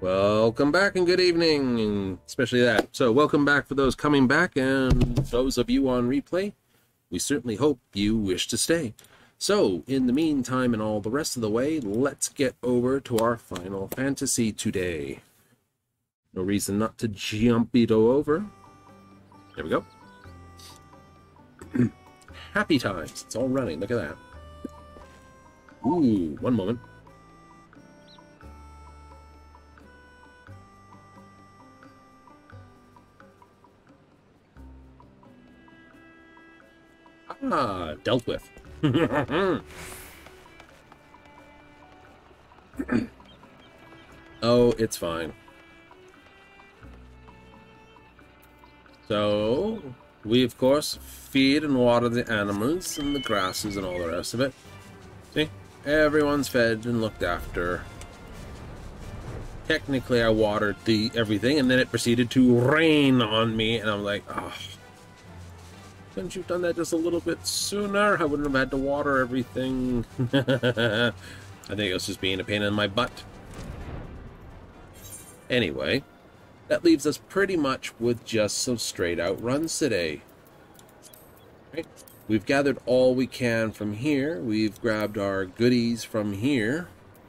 Welcome back and good evening, and especially that. So welcome back for those coming back, and those of you on replay, we certainly hope you wish to stay. So in the meantime and all the rest of the way, let's get over to our Final Fantasy today. No reason not to jump it over. There we go. Happy times. It's all running. Look at that. Ooh, one moment. Ah, dealt with. Oh, it's fine. So, we of course feed and water the animals and the grasses and all the rest of it. See? Everyone's fed and looked after. Technically, I watered everything, and then it proceeded to rain on me, and I'm like, oh. Couldn't you have done that just a little bit sooner? I wouldn't have had to water everything. I think it was just being a pain in my butt. Anyway, that leaves us pretty much with just some straight out runs today. Right? We've gathered all we can from here. We've grabbed our goodies from here.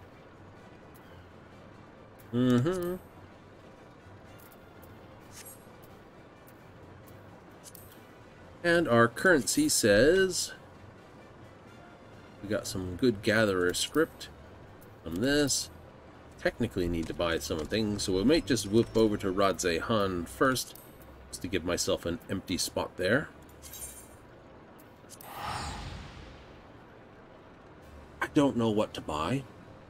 And our currency says we got some good gatherer script from this. Technically need to buy some things, so we might just whip over to Radze Han first, just to give myself an empty spot there. I don't know what to buy.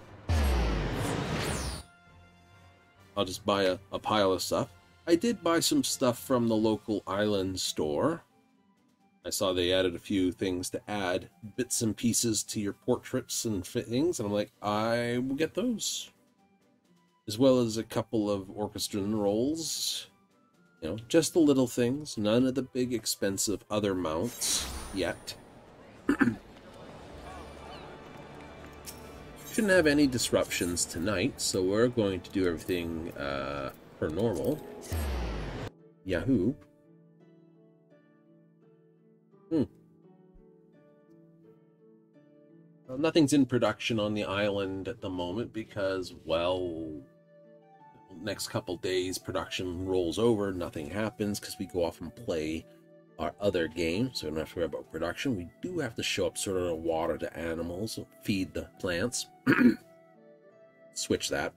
I'll just buy a pile of stuff. I did buy some stuff from the local island store. I saw they added a few things to add bits and pieces to your portraits and things, and I'm like, I will get those. As well as a couple of orchestral rolls. You know, just the little things. None of the big expensive other mounts yet. Shouldn't have any disruptions tonight, so we're going to do everything per normal. Yahoo! Well, nothing's in production on the island at the moment because, well, next couple days production rolls over, nothing happens because we go off and play our other game, so we don't have to worry about production. We do have to show up sort of water to animals, feed the plants. Switch that.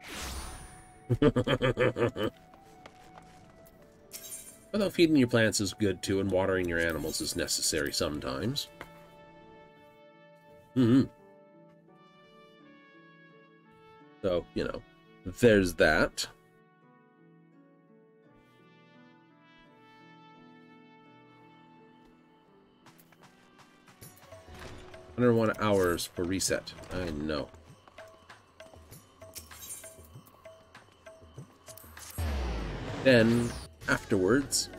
Although feeding your plants is good too, and watering your animals is necessary sometimes. So, you know, there's that. Under 1 hours for reset. I know. Then, afterwards,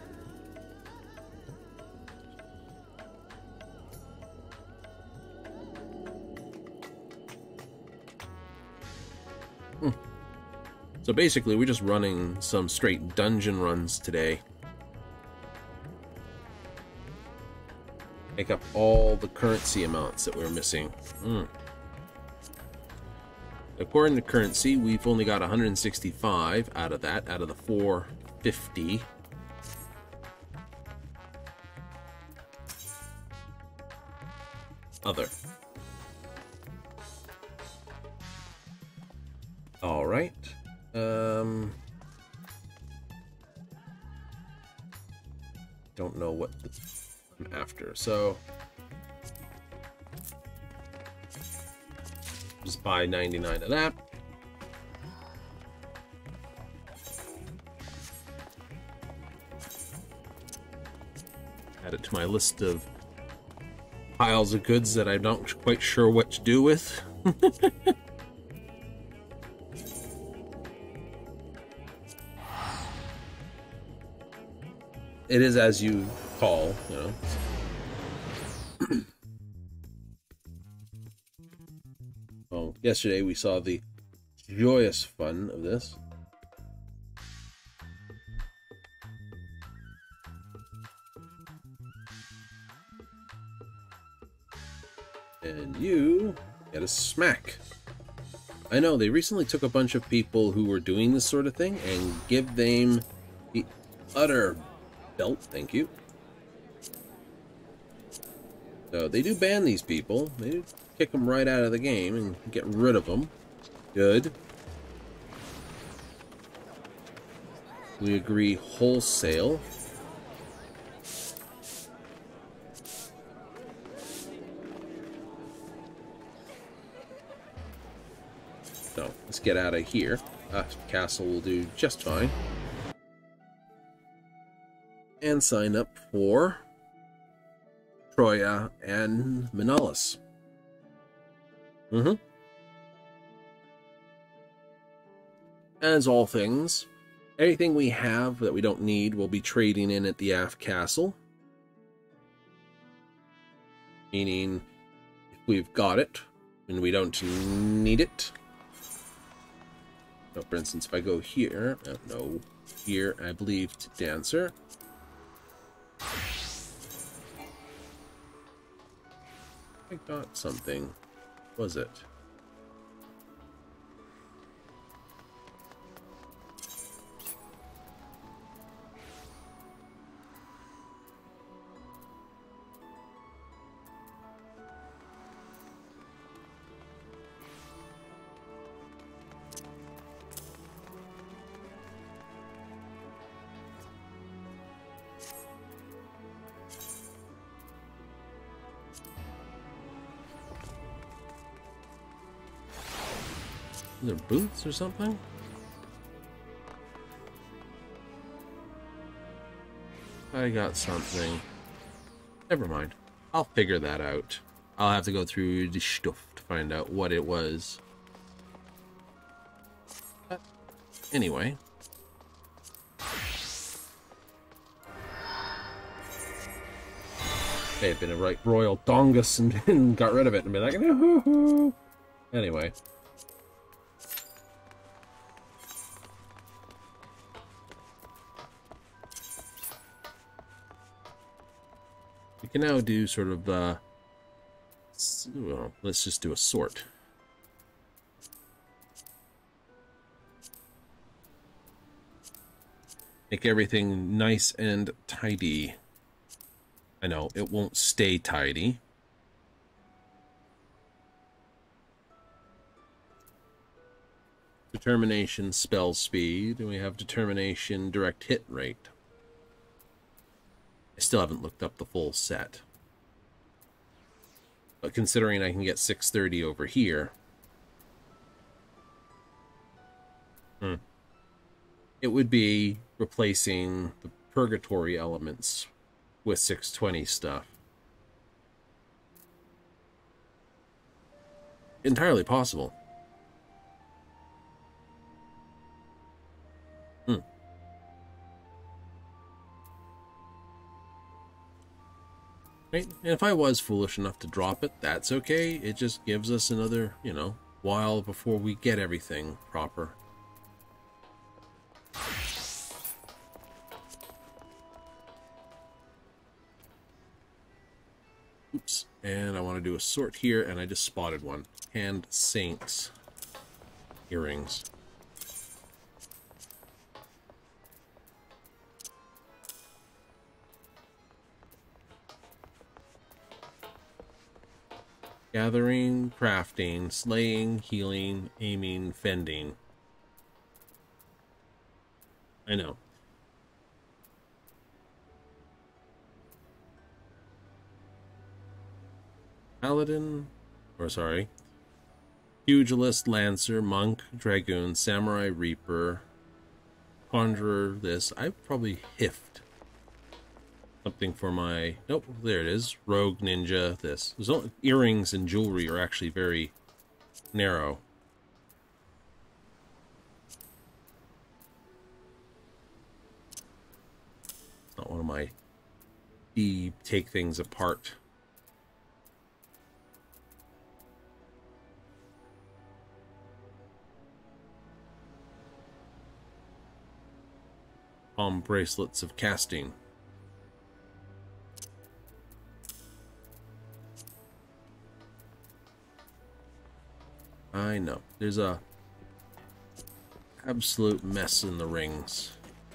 so basically we're just running some straight dungeon runs today. Make up all the currency amounts that we're missing. According to currency, we've only got 165 out of that, out of the 450. Other. All right. Don't know what I'm after, so just buy 99 of that. Add it to my list of piles of goods that I'm not quite sure what to do with. It is as you call, you know. Oh, yesterday we saw the joyous fun of this. And you get a smack. I know, they recently took a bunch of people who were doing this sort of thing and give them the utter belt, thank you. So they do ban these people. They do kick them right out of the game and get rid of them. Good. We agree wholesale. So let's get out of here. Castle will do just fine. And sign up for Troya and Manalis. As all things, anything we have that we don't need we'll be trading in at the Aft Castle. Meaning, if we've got it and we don't need it. So, for instance, if I go here, no, here, I believe, to Dancer. I got something. Was it? Are there boots or something? I got something. Never mind. I'll figure that out. I'll have to go through the stuff to find out what it was. But anyway. May have been a right royal dongus and got rid of it and be like, no. Anyway. We can now do sort of, well, let's just do a sort. Make everything nice and tidy. I know, it won't stay tidy. Determination spell speed, and we have determination direct hit rate. I still haven't looked up the full set. But considering I can get 630 over here, it would be replacing the purgatory elements with 620 stuff. Entirely possible. Right? And if I was foolish enough to drop it, that's okay. It just gives us another, you know, while before we get everything proper. Oops. And I want to do a sort here, and I just spotted one. Hand Saints earrings. Gathering, crafting, slaying, healing, aiming, fending. I know. Paladin, or sorry, Pugilist, Lancer, Monk, Dragoon, Samurai, Reaper, Conjurer, this. I probably hiffed something for my... Nope, there it is. Rogue, Ninja, this. There's only, earrings and jewelry are actually very narrow. It's not one of my take things apart. palm bracelets of casting. I know. There's a absolute mess in the rings.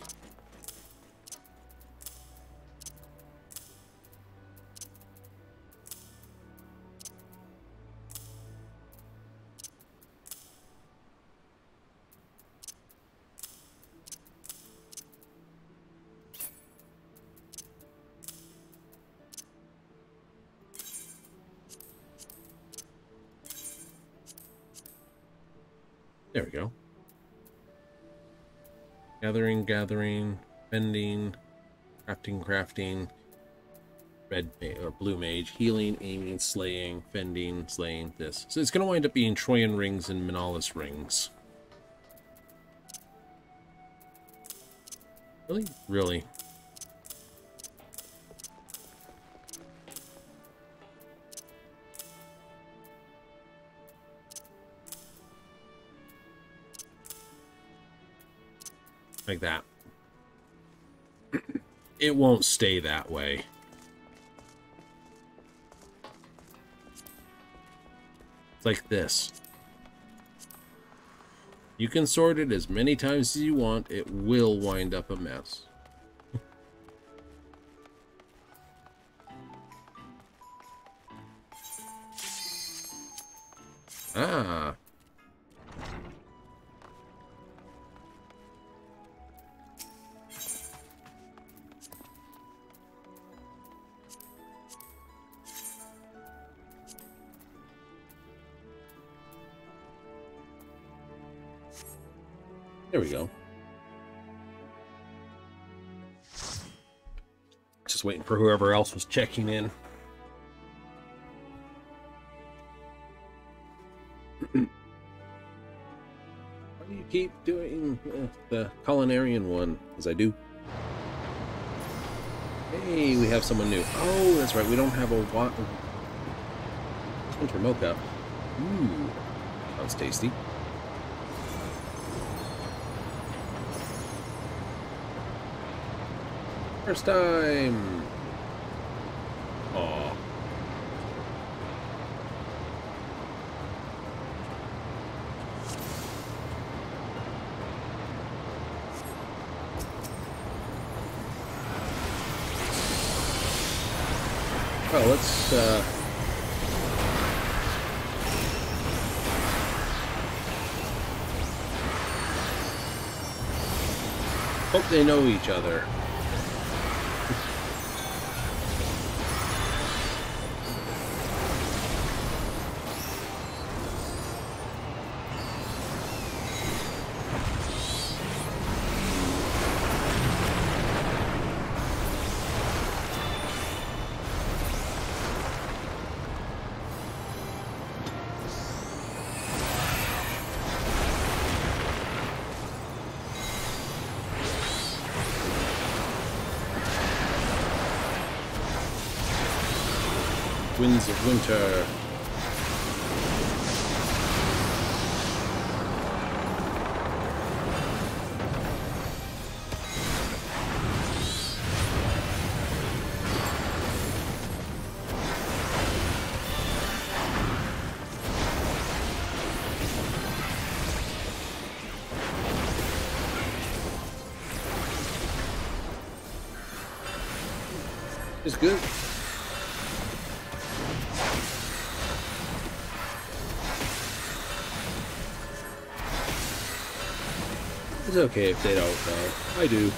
There we go. Gathering, bending, crafting, red or blue mage, healing, aiming, slaying, fending, slaying, this. So it's going to wind up being Troyan rings and Manalis rings. Really? Really? Like that. It won't stay that way. It's like this. You can sort it as many times as you want, it will wind up a mess. Ah. There we go. Just waiting for whoever else was checking in. Why do you keep doing the culinarian one? As I do. Hey, we have someone new. Oh, that's right. We don't have a winter mocha. Ooh, sounds tasty. First time. Aw. Well, let's hope they know each other. Winds of Winter. It's good. It's okay if they don't know. I do.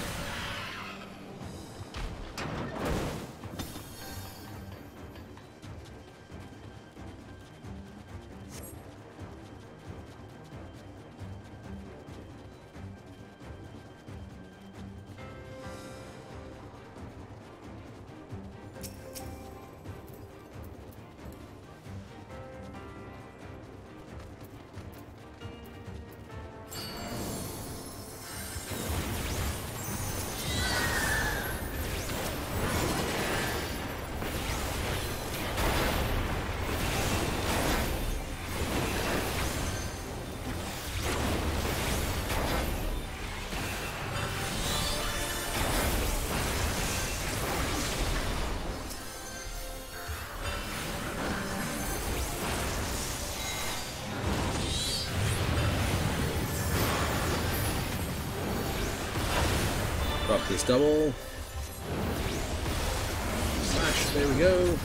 Drop this double. Slash, there we go.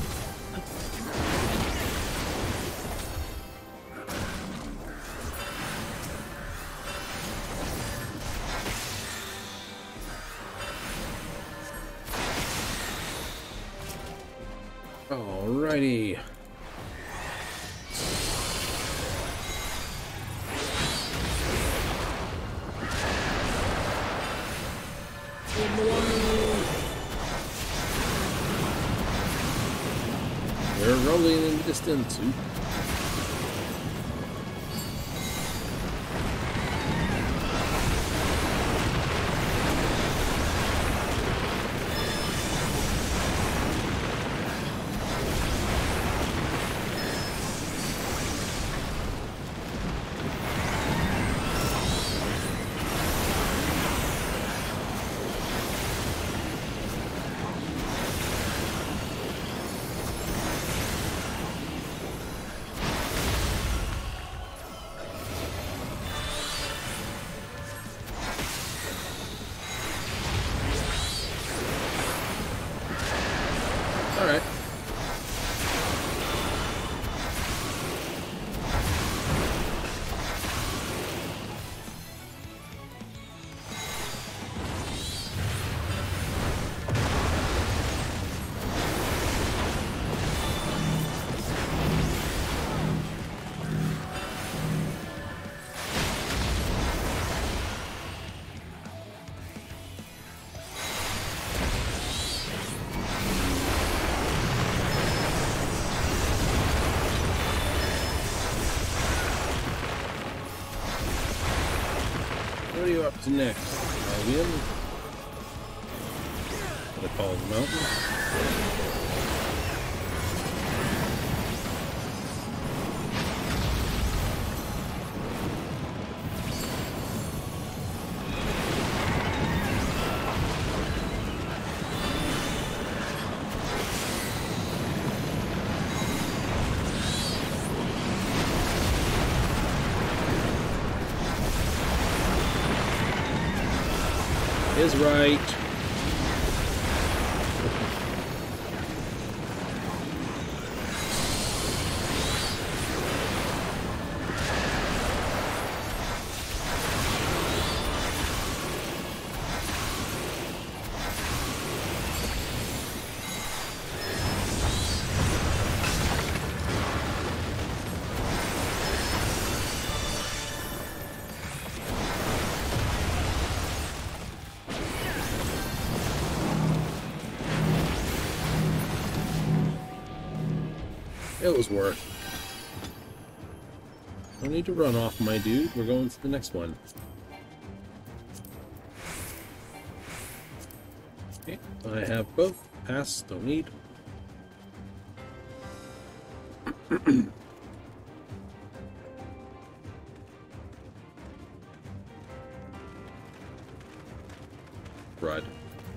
Alrighty. We're rolling in the distance. Ooh. All right. What are you up to next, Albion? The Cold Mountain. Is right. It was worth. No need to run off, my dude. We're going to the next one. Okay, I have both. Pass, don't need. Crud.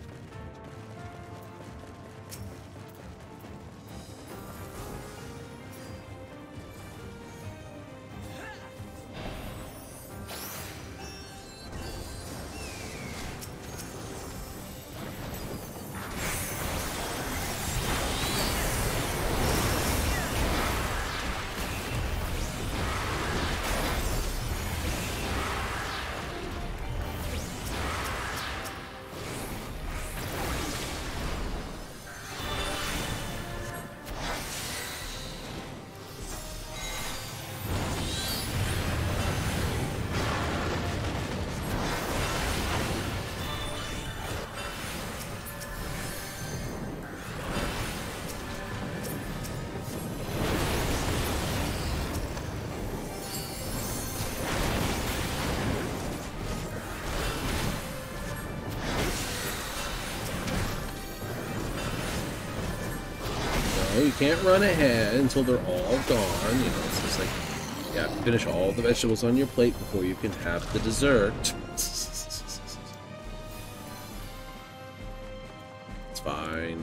You can't run ahead until they're all gone. You know, it's just like you have to finish all the vegetables on your plate before you can have the dessert. It's fine.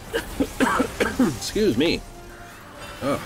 Excuse me. Oh.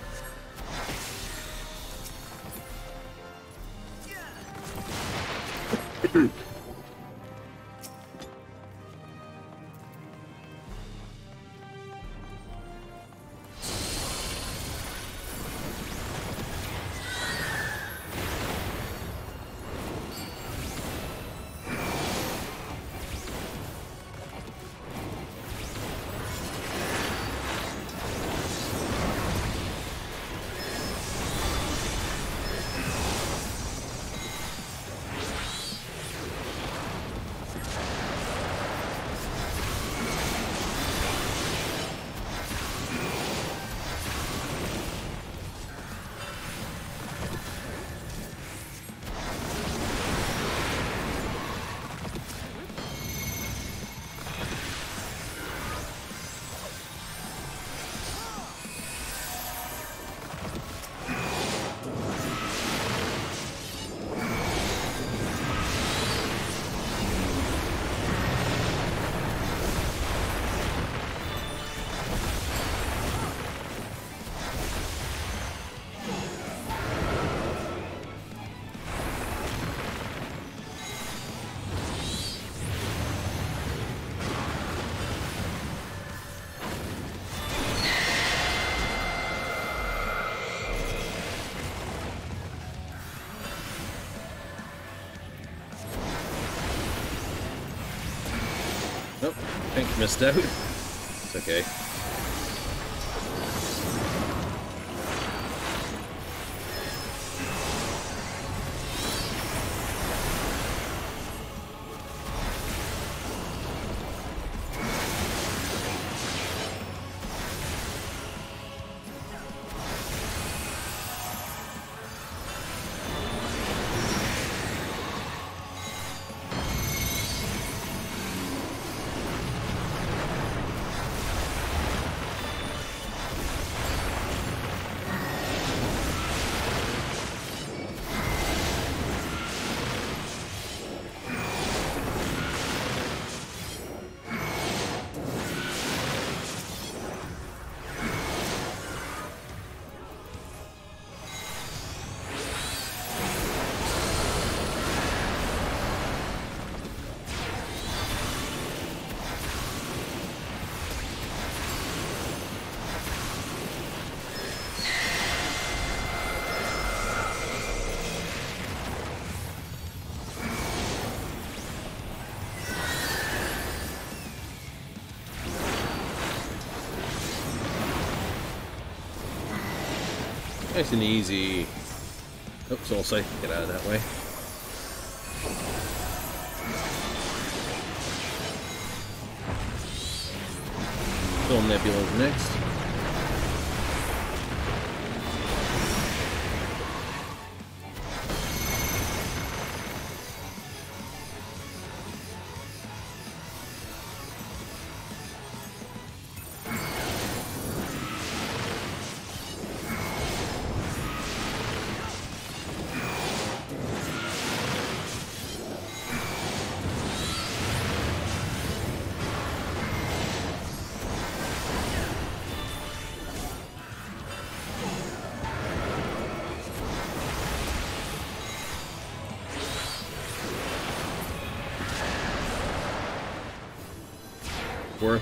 Nope, Pink missed out. It's okay. Nice and easy. Oops, also get out of that way. Storm Nebula's next. Worth.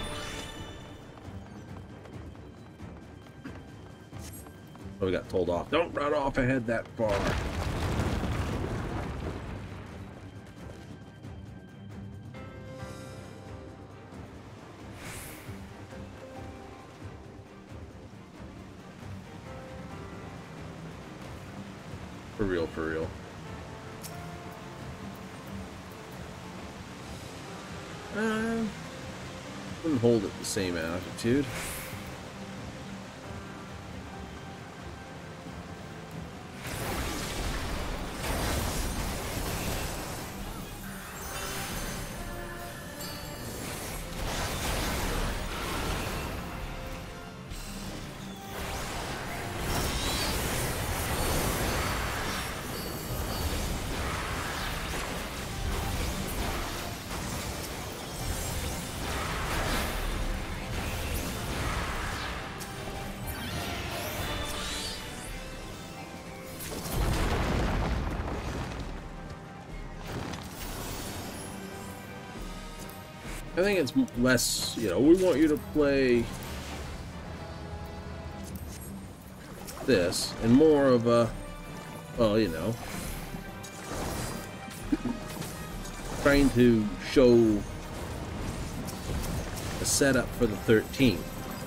Oh, we got told off. Don't run off ahead that far. For real, for real. Wouldn't hold at the same altitude. I think it's less, you know, we want you to play this, and more of a, well, you know, trying to show a setup for the 13th.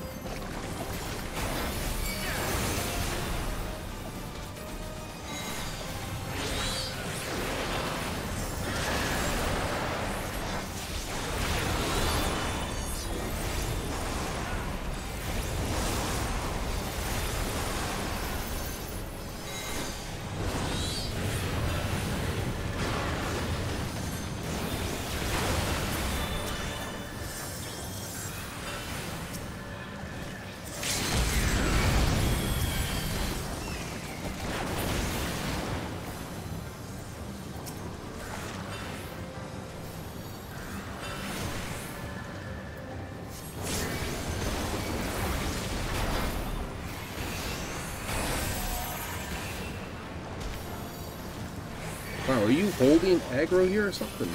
Wow, are you holding aggro here or something?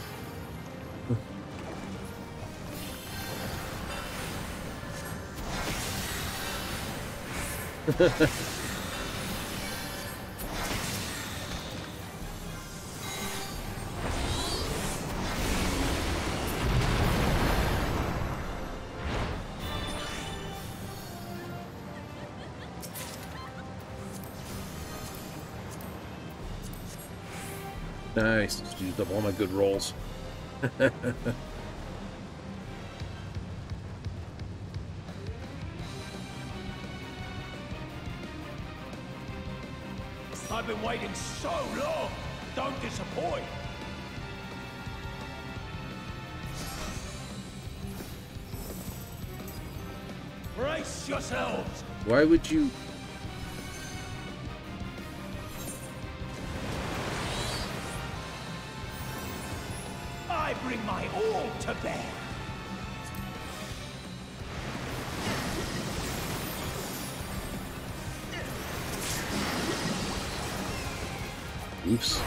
Nice, just used up all my good rolls. I've been waiting so long. Don't disappoint. Brace yourselves. Why would you? I bring my all to bear. Oops.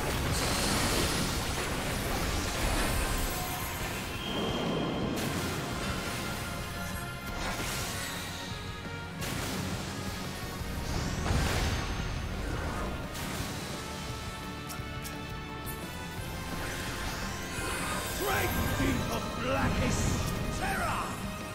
Drink deep of blackest terror.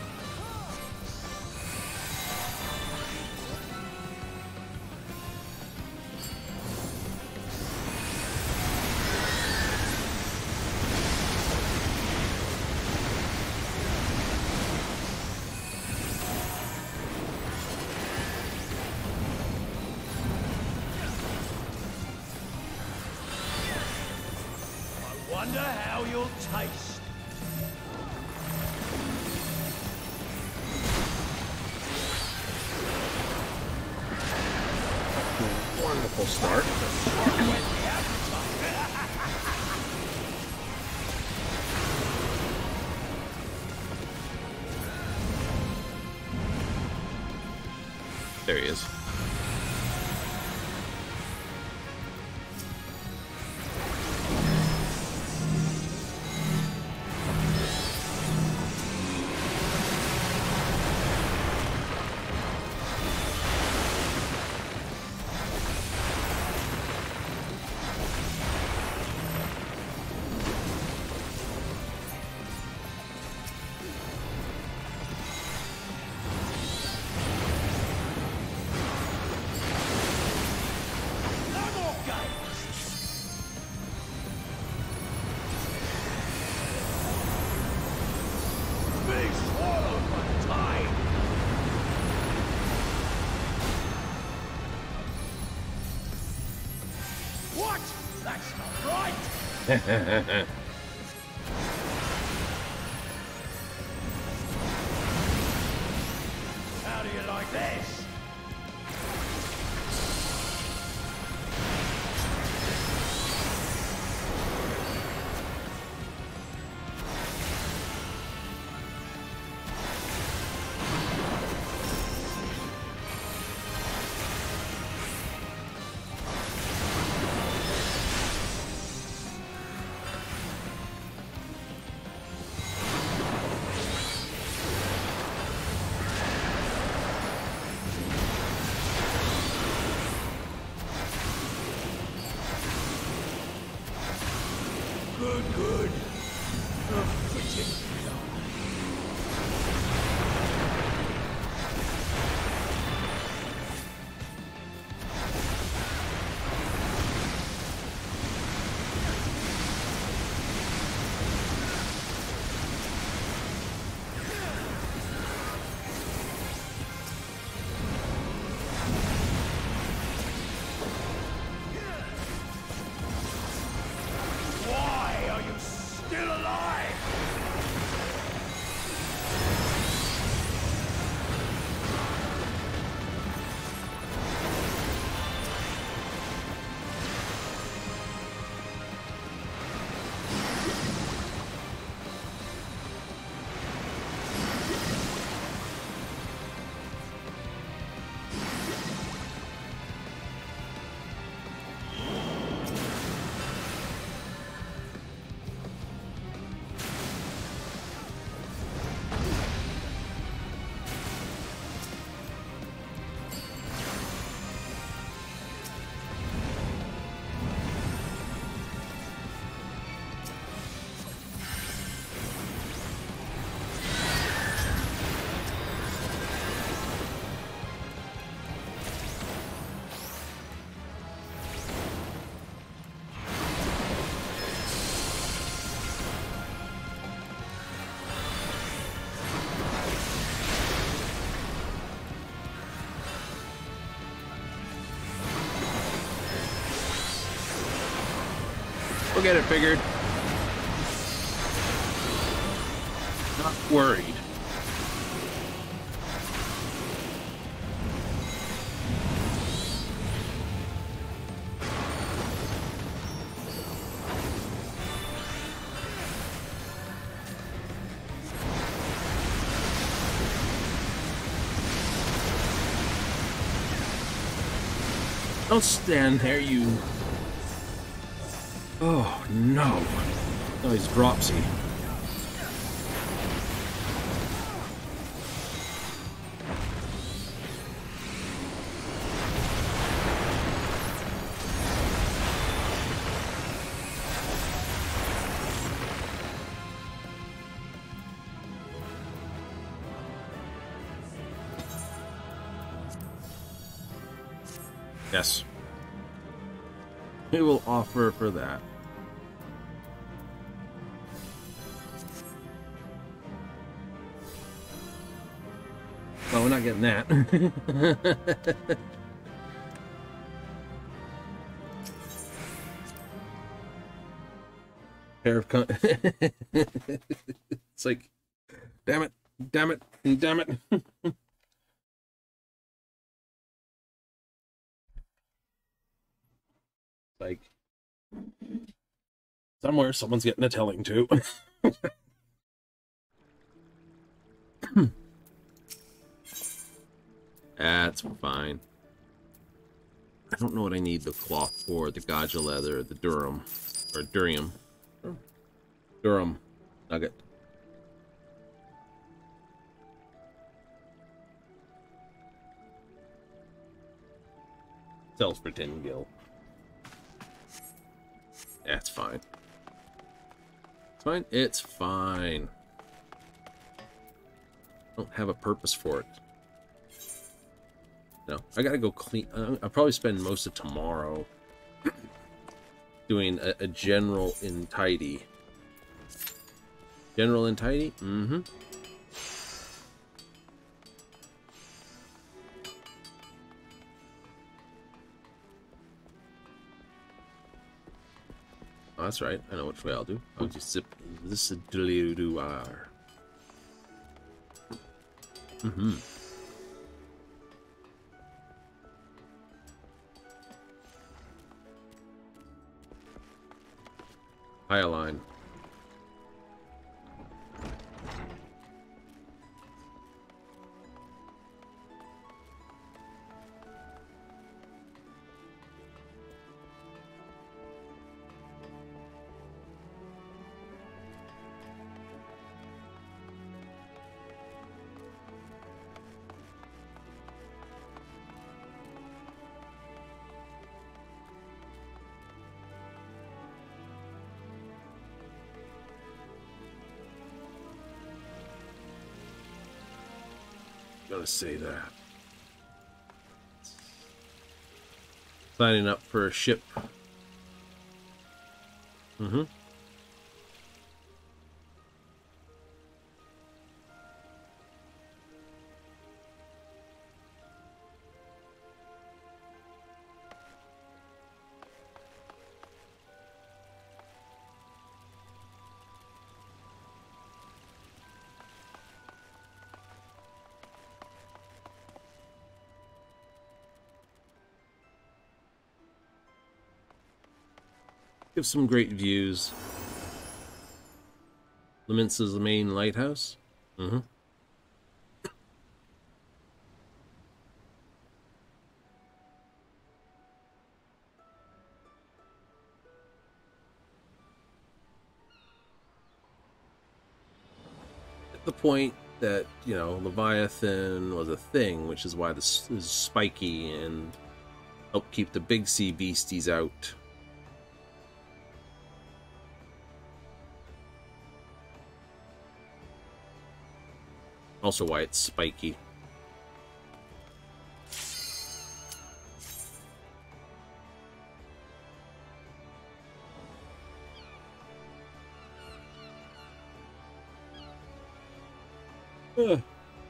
Wonder how you'll taste. Wonderful start. There he is. What? That's not right. How do you like this? Why are you still alive? We'll get it figured. Not worried. Don't stand there, you... Oh, no. Oh, he's dropsy. Yes. We will offer for that. Well, we're not getting that. Pair of it's like, damn it, damn it, damn it. Like, somewhere someone's getting a telling to. That's fine. I don't know what I need the cloth for, the Gaja leather, the Durham, or Durium. Durham nugget. Sells for 10 gil. That's fine. It's fine. It's fine. Don't have a purpose for it. No, I gotta go clean. I'll probably spend most of tomorrow doing a general and tidy. General and tidy? Mm-hmm. Oh, that's right. I know which way I'll do. I'll just zip this do-do-do-ar. Mm-hmm. Hyaline. gonna say that. Signing up for a ship. Mm-hmm. Give some great views. Limits is the main lighthouse. Mm-hmm. At the point that, you know, Leviathan was a thing, which is why this is spiky and help keep the big sea beasties out. Also why it's spiky. Ugh.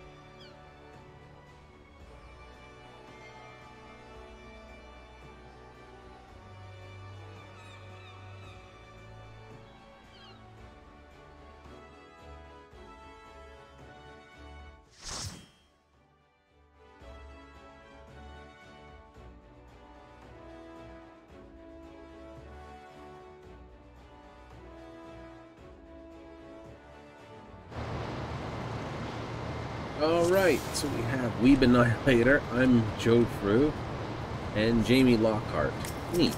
Alright, so we have Weeb Annihilator, I'm Joe Frew, and Jamie Lockhart. Neat.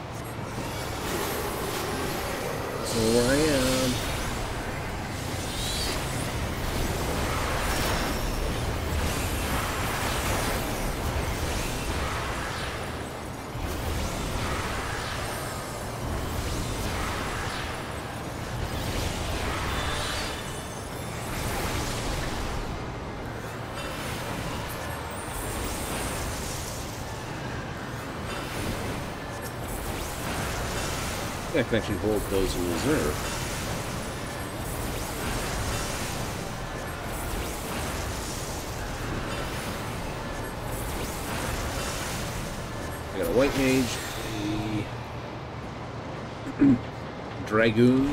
So here I am. I can actually hold those in reserve. I got a White Mage, a Dragoon,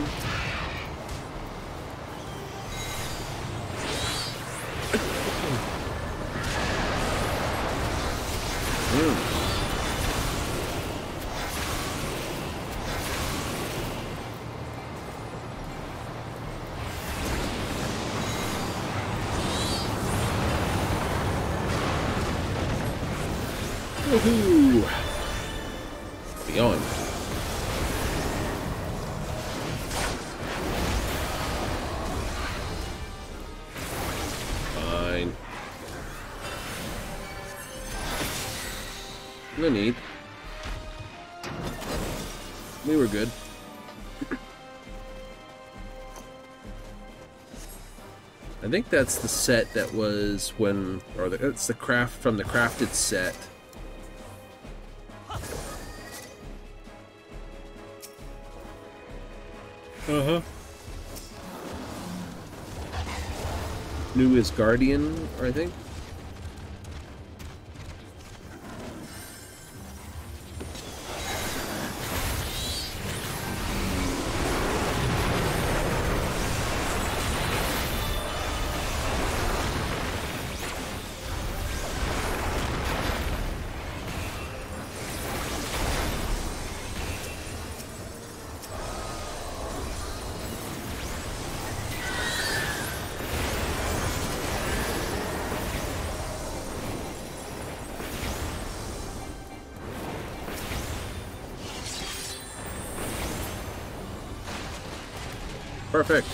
Woohoo! Be going. Fine. No need. We were good. I think that's the set that was when, or that's the craft from the crafted set. Uh-huh. New is Guardian, I think. Perfect.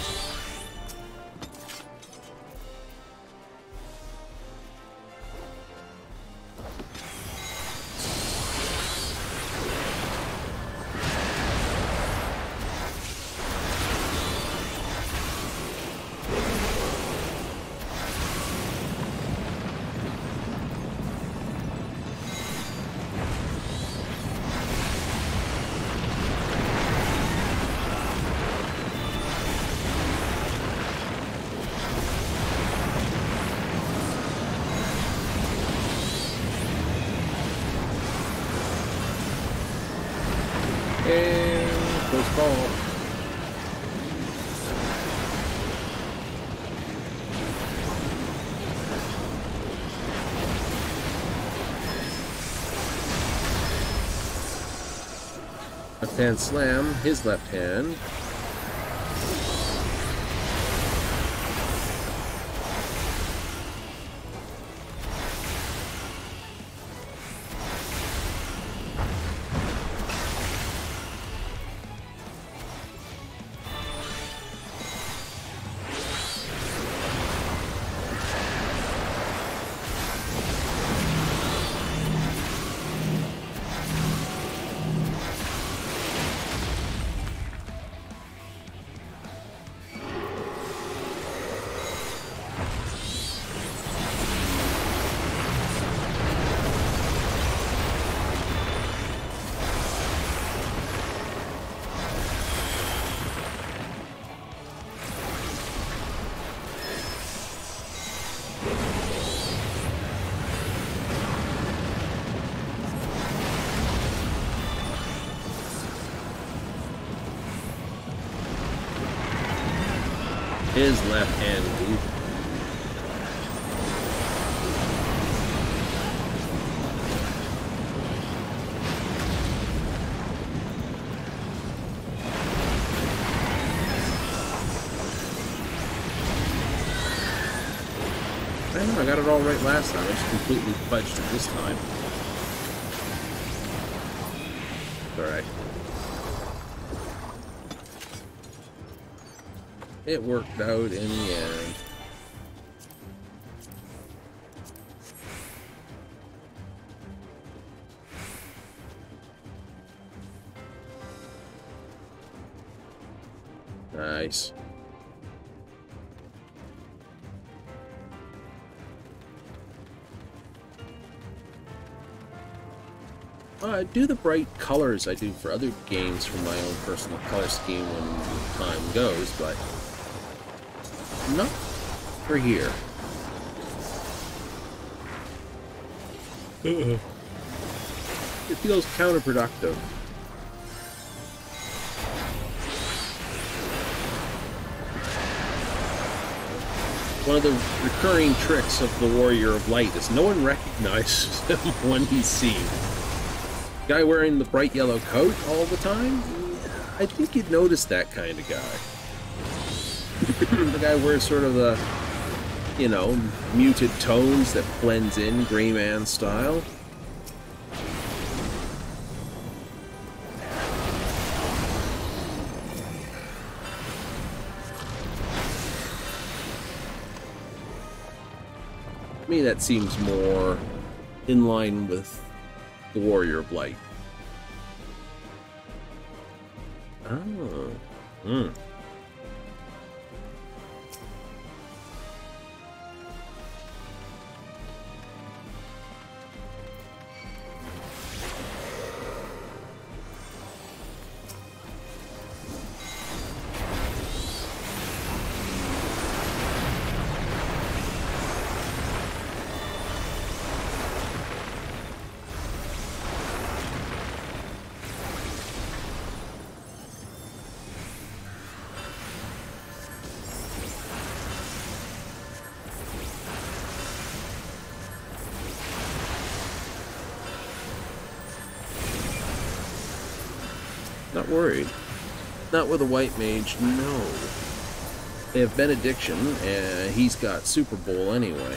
fall. Left hand slam, his left hand. His left hand move. I know, I got it all right last time. I just completely fudged it this time. Alright. It worked out in the end. Nice. I do the bright colors I do for other games from my own personal color scheme when time goes, but not for here. It feels counterproductive. One of the recurring tricks of the Warrior of Light is no one recognizes him when he's seen. Guy wearing the bright yellow coat all the time? I think you'd notice that kind of guy. The guy wears sort of the, you know, muted tones that blends in Gray Man style. To me, that seems more in line with the Warrior of Light. Oh. Hmm. Not worried. Not with a white mage, no. They have Benediction, and he's got Super Bowl anyway.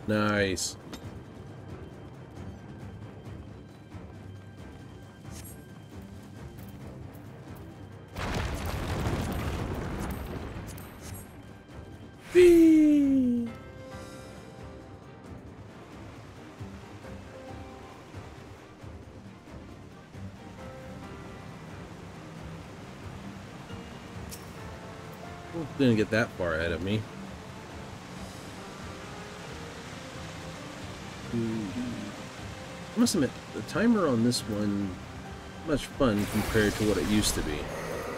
Nice. Whee! Didn't get that far ahead of me. I must admit, the timer on this one much fun compared to what it used to be.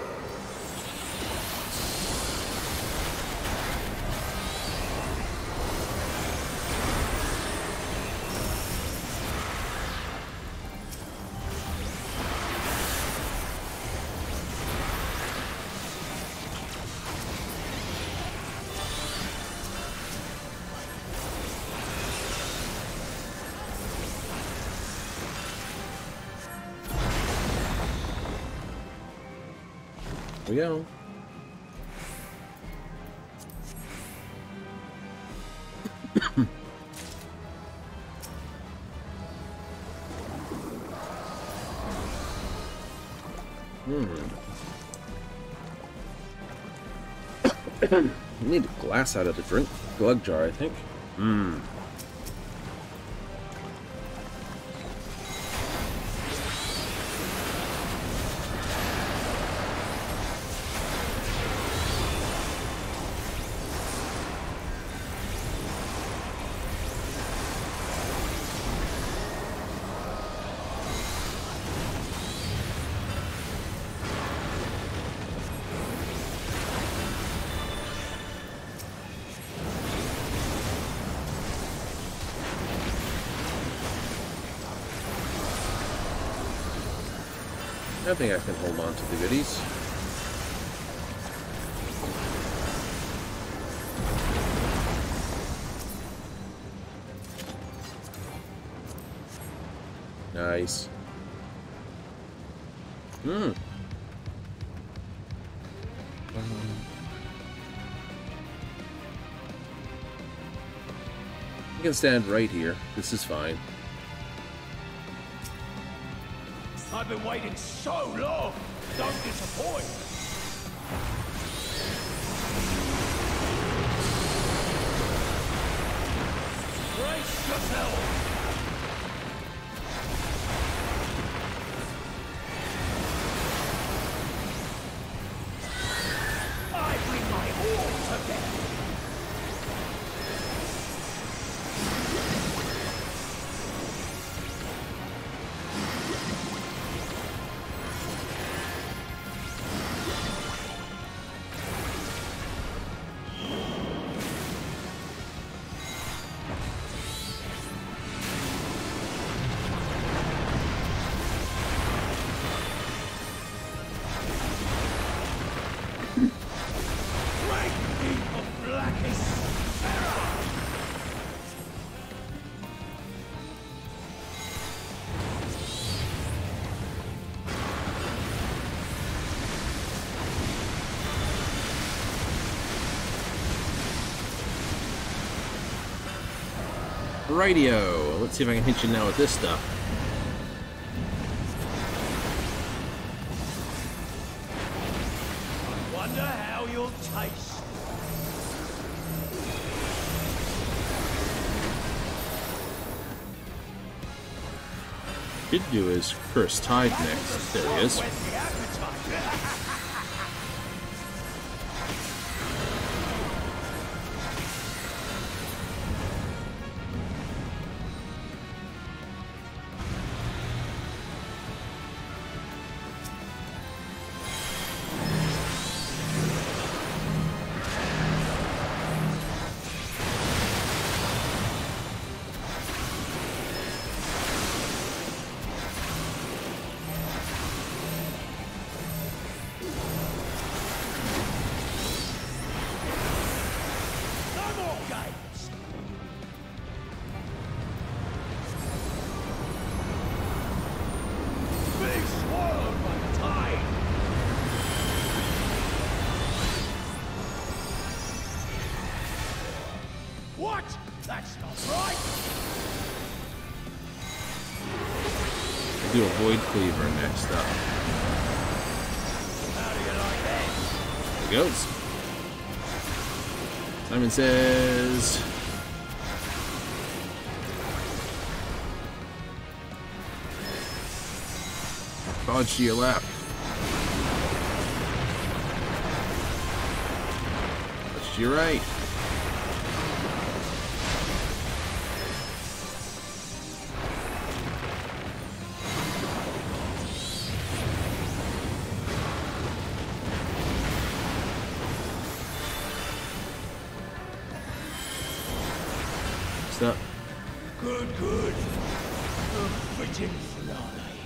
Here we go. I need a glass out of the drink glug jar, I think. I think I can hold on to the goodies. Nice. You can stand right here. This is fine. I've been waiting so long. Don't disappoint. Brace yourself. I bring my all to bear. Rightio. Let's see if I can hit you now with this stuff. I wonder how you'll taste. Could do is Curse Tide next. There he is. Where's the appetite? What? That's not right. We'll do a Void Cleaver next up. How do you like that? There he goes. Simon says... Dodge to your left. Dodge to your right. Stop. Good, good. A fitting finale.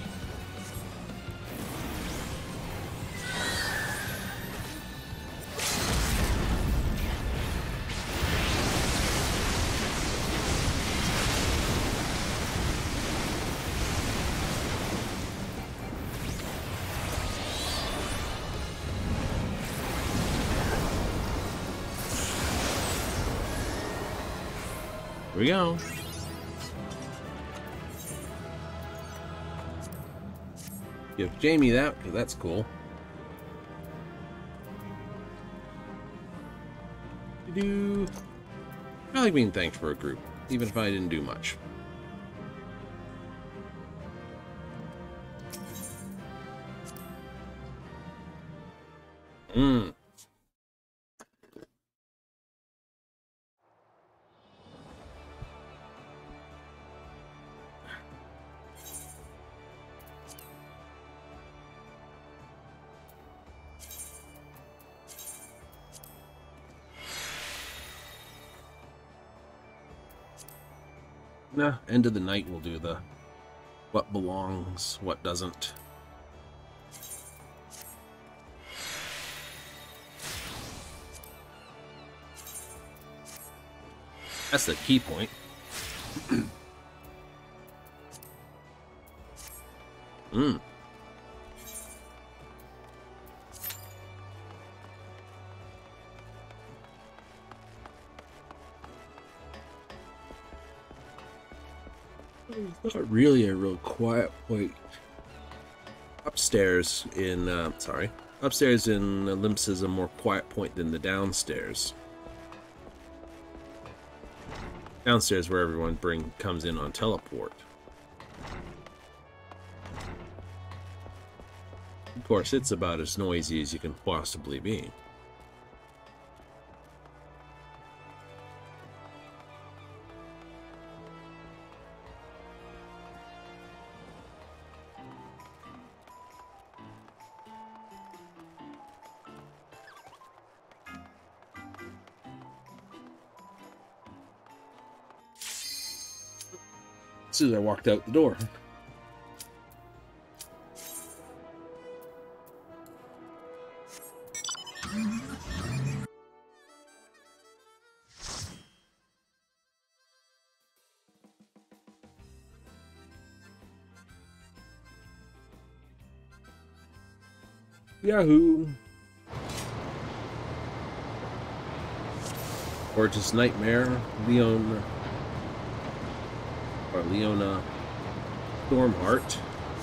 Here we go. Give Jamie that, because that's cool. I like being thanked for a group, even if I didn't do much. Nah, end of the night we'll do the what belongs, what doesn't. That's the key point. It's not really a real quiet point. Upstairs in Olympus is a more quiet point than the downstairs. Downstairs where everyone comes in on teleport. Of course, it's about as noisy as you can possibly be. As soon as I walked out the door. Yahoo! Gorgeous Nightmare, Leona Stormheart.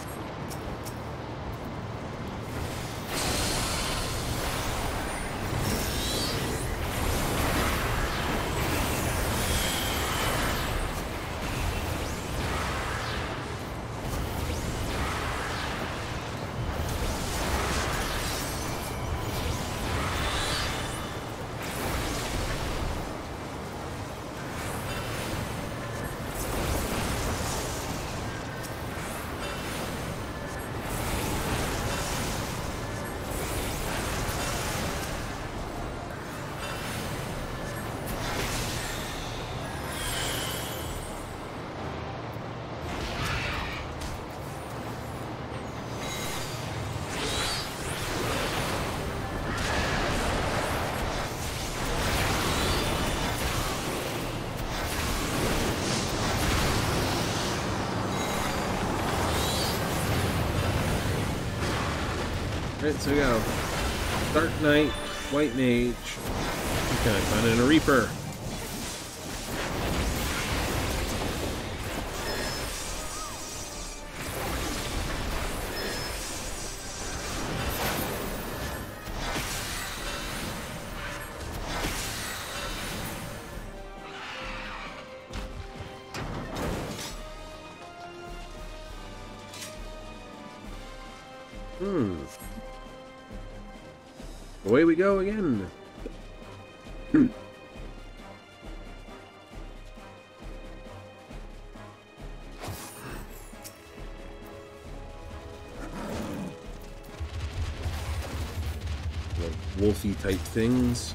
Alright, so we got Dark Knight, White Mage. Okay, I found in a Reaper. Away we go again. Wolfy type things.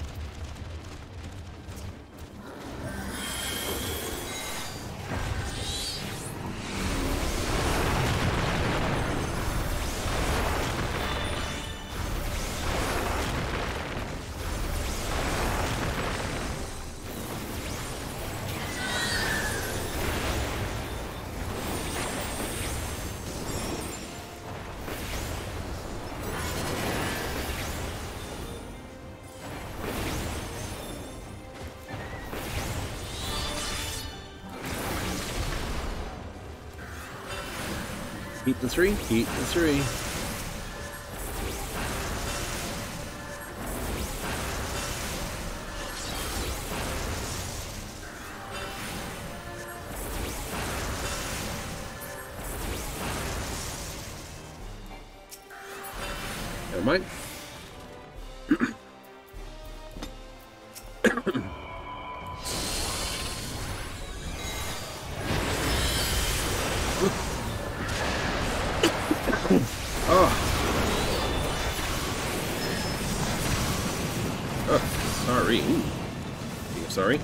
Keep the three, keep the three. Never mind. Sorry. I'm sorry.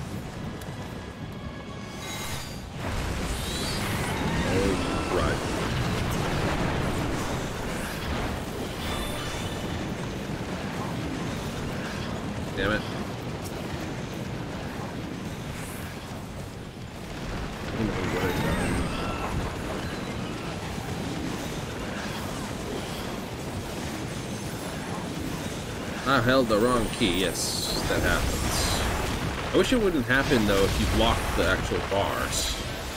Oh, right. Damn it. I don't know what I've done. I held the wrong key. Yes, that happens. I wish it wouldn't happen, though, if you block the actual bars.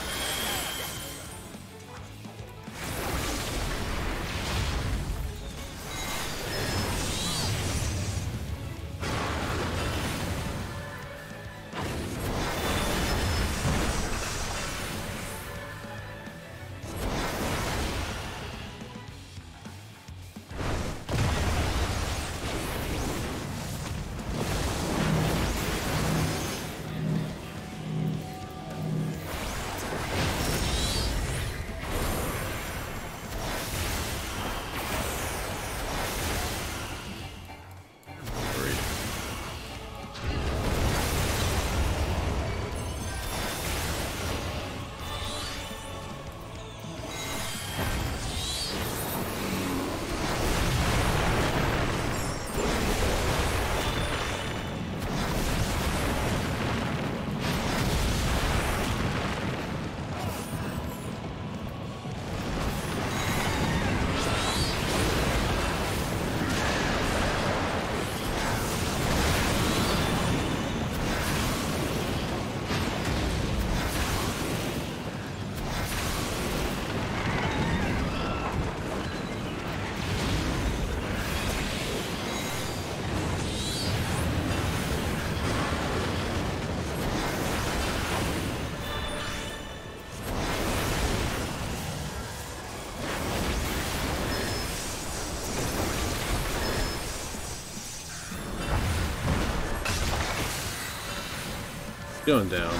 Going down.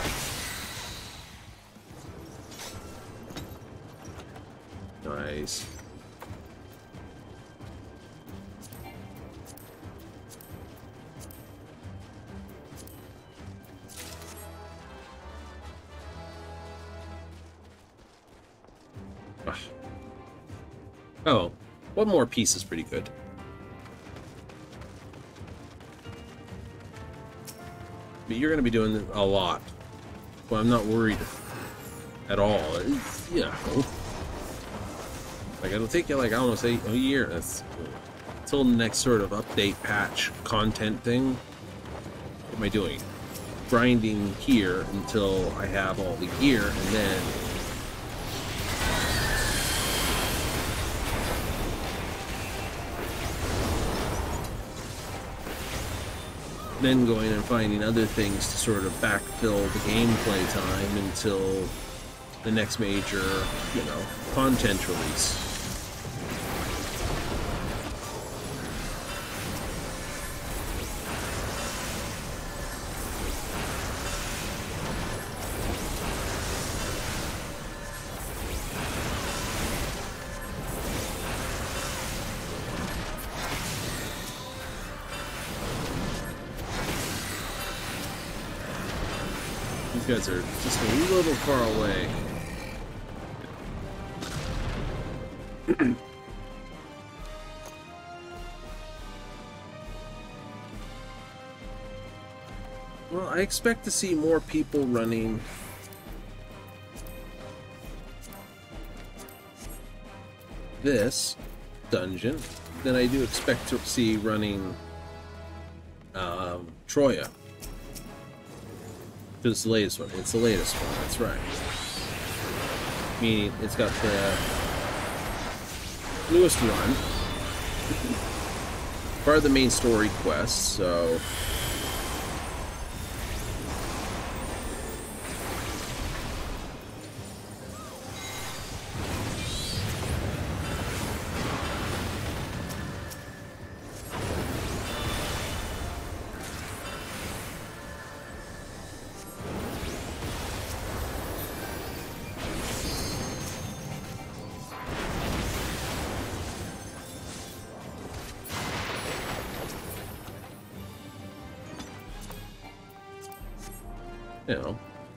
Nice. Ugh. Oh, one more piece is pretty good. But you're going to be doing a lot. Well, I'm not worried at all. It's, you know, like it'll take you like, I don't know, say a year. That's until the next sort of update, patch, content thing. What am I doing? Grinding here until I have all the gear, and then going and finding other things to sort of backfill the gameplay time until the next major, you know, content release. You guys are just a little far away. Well, I expect to see more people running this dungeon than I do expect to see running Troya. Because it's the latest one. It's the latest one, that's right. Meaning it's got the newest run. Part of the main story quest, so... you know.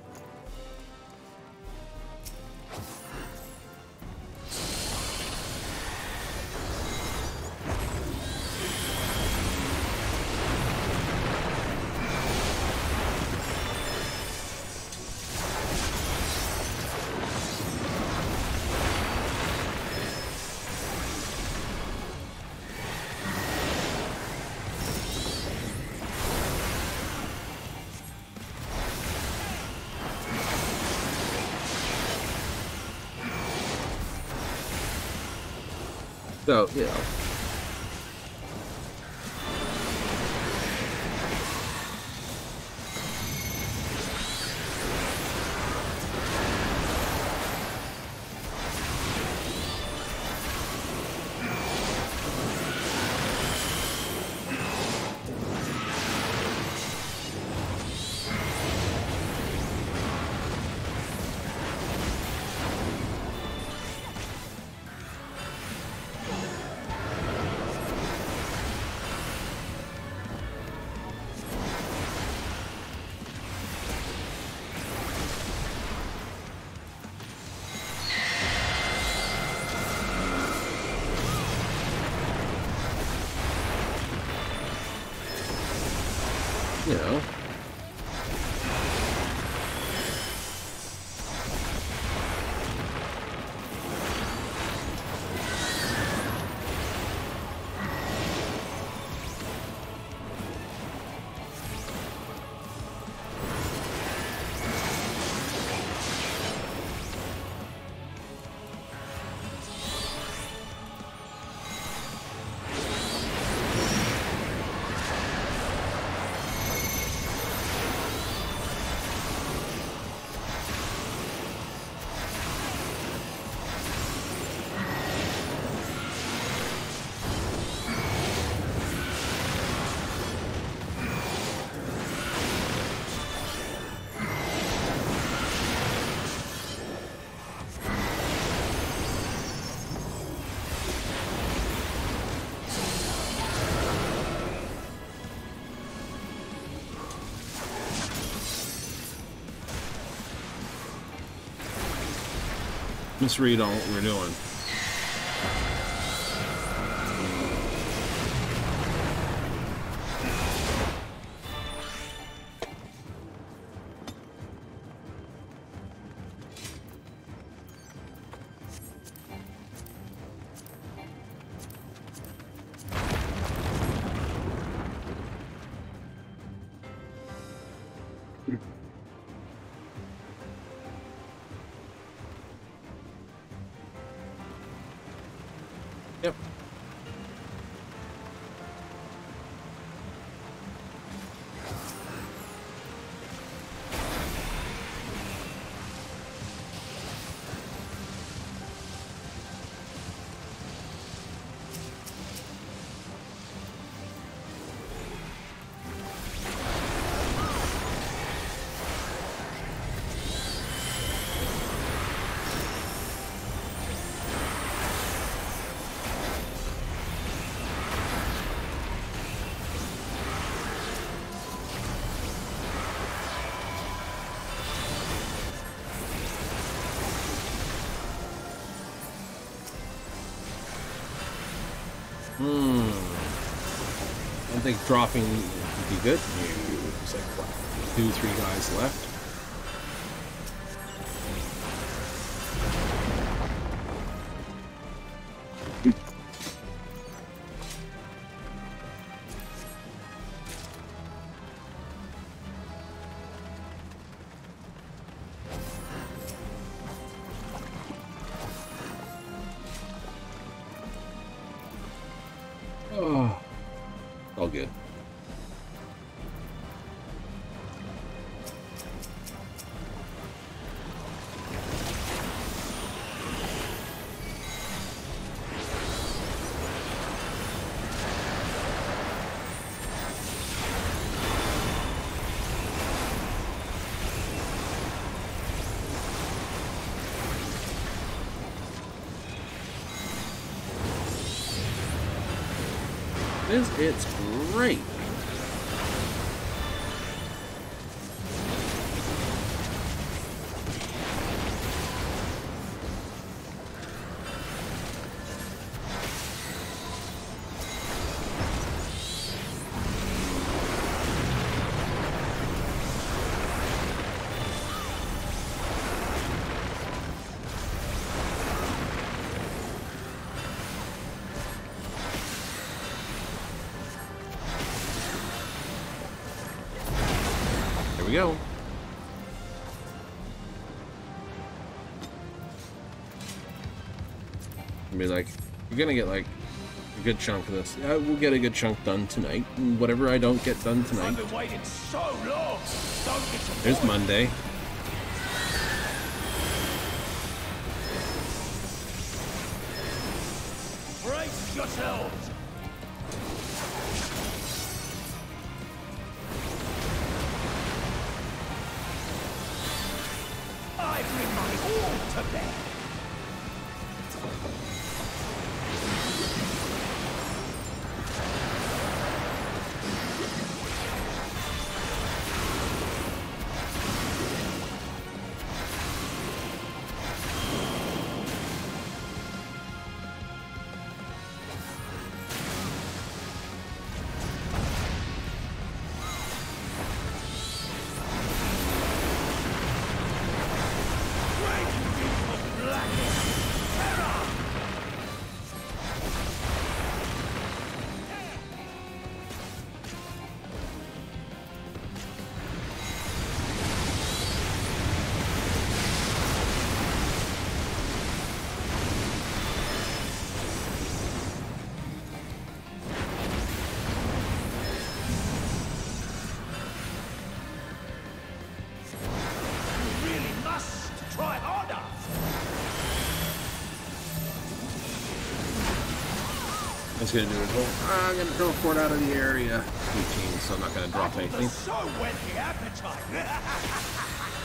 So, you know. You know. Misread on what we're doing. Yep. Hmm. I don't think dropping would be good. There's like, what, 2, 3 guys left. Oh, all good. It's great. Here we go. Be like, you're gonna get like a good chunk of this. Yeah, we'll get a good chunk done tonight. And whatever I don't get done tonight. I've been waiting so long. Don't disappoint. There's Monday. Brace yourselves. I bring my all to bear. Try harder! I was gonna do it. Well, I'm gonna teleport out of the area routine, so I'm not gonna drop anything. So whet the appetite!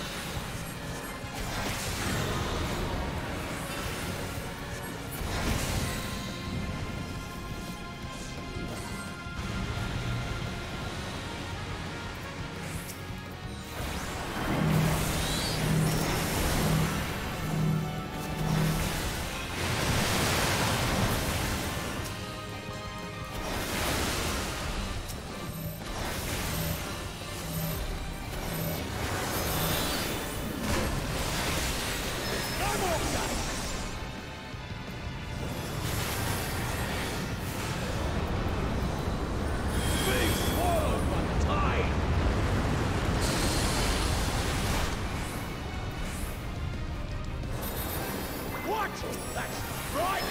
That's right!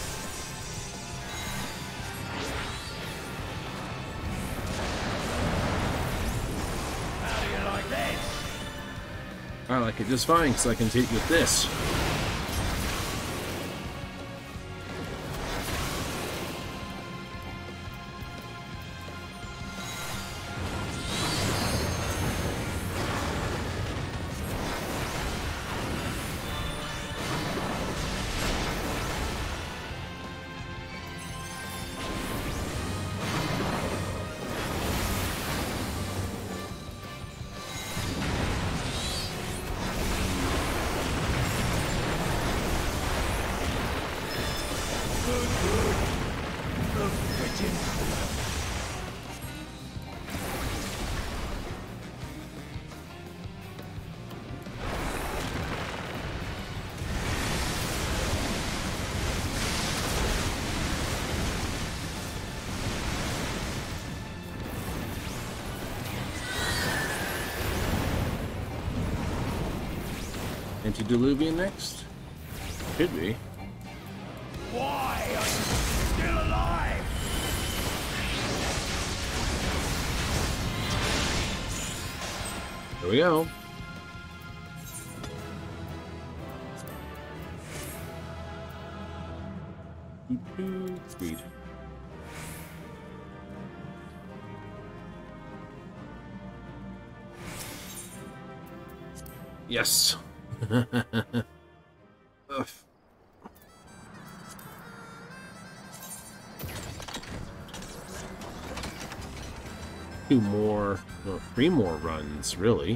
How do you like this? I like it just fine, because I can take with this. fitting. Antediluvian next? Should be. Why are you still alive? Here we go. Speed. Yes. Ugh. Two more, no, three more runs, really.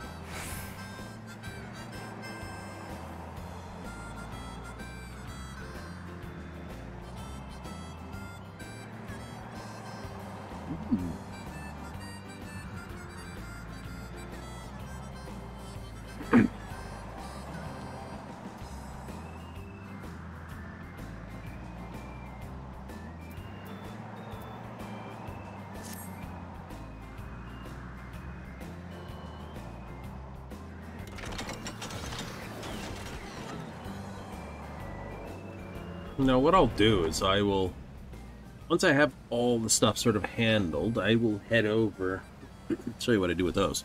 Now, what I'll do is I will, once I have all the stuff sort of handled, I will head over, show you what I do with those.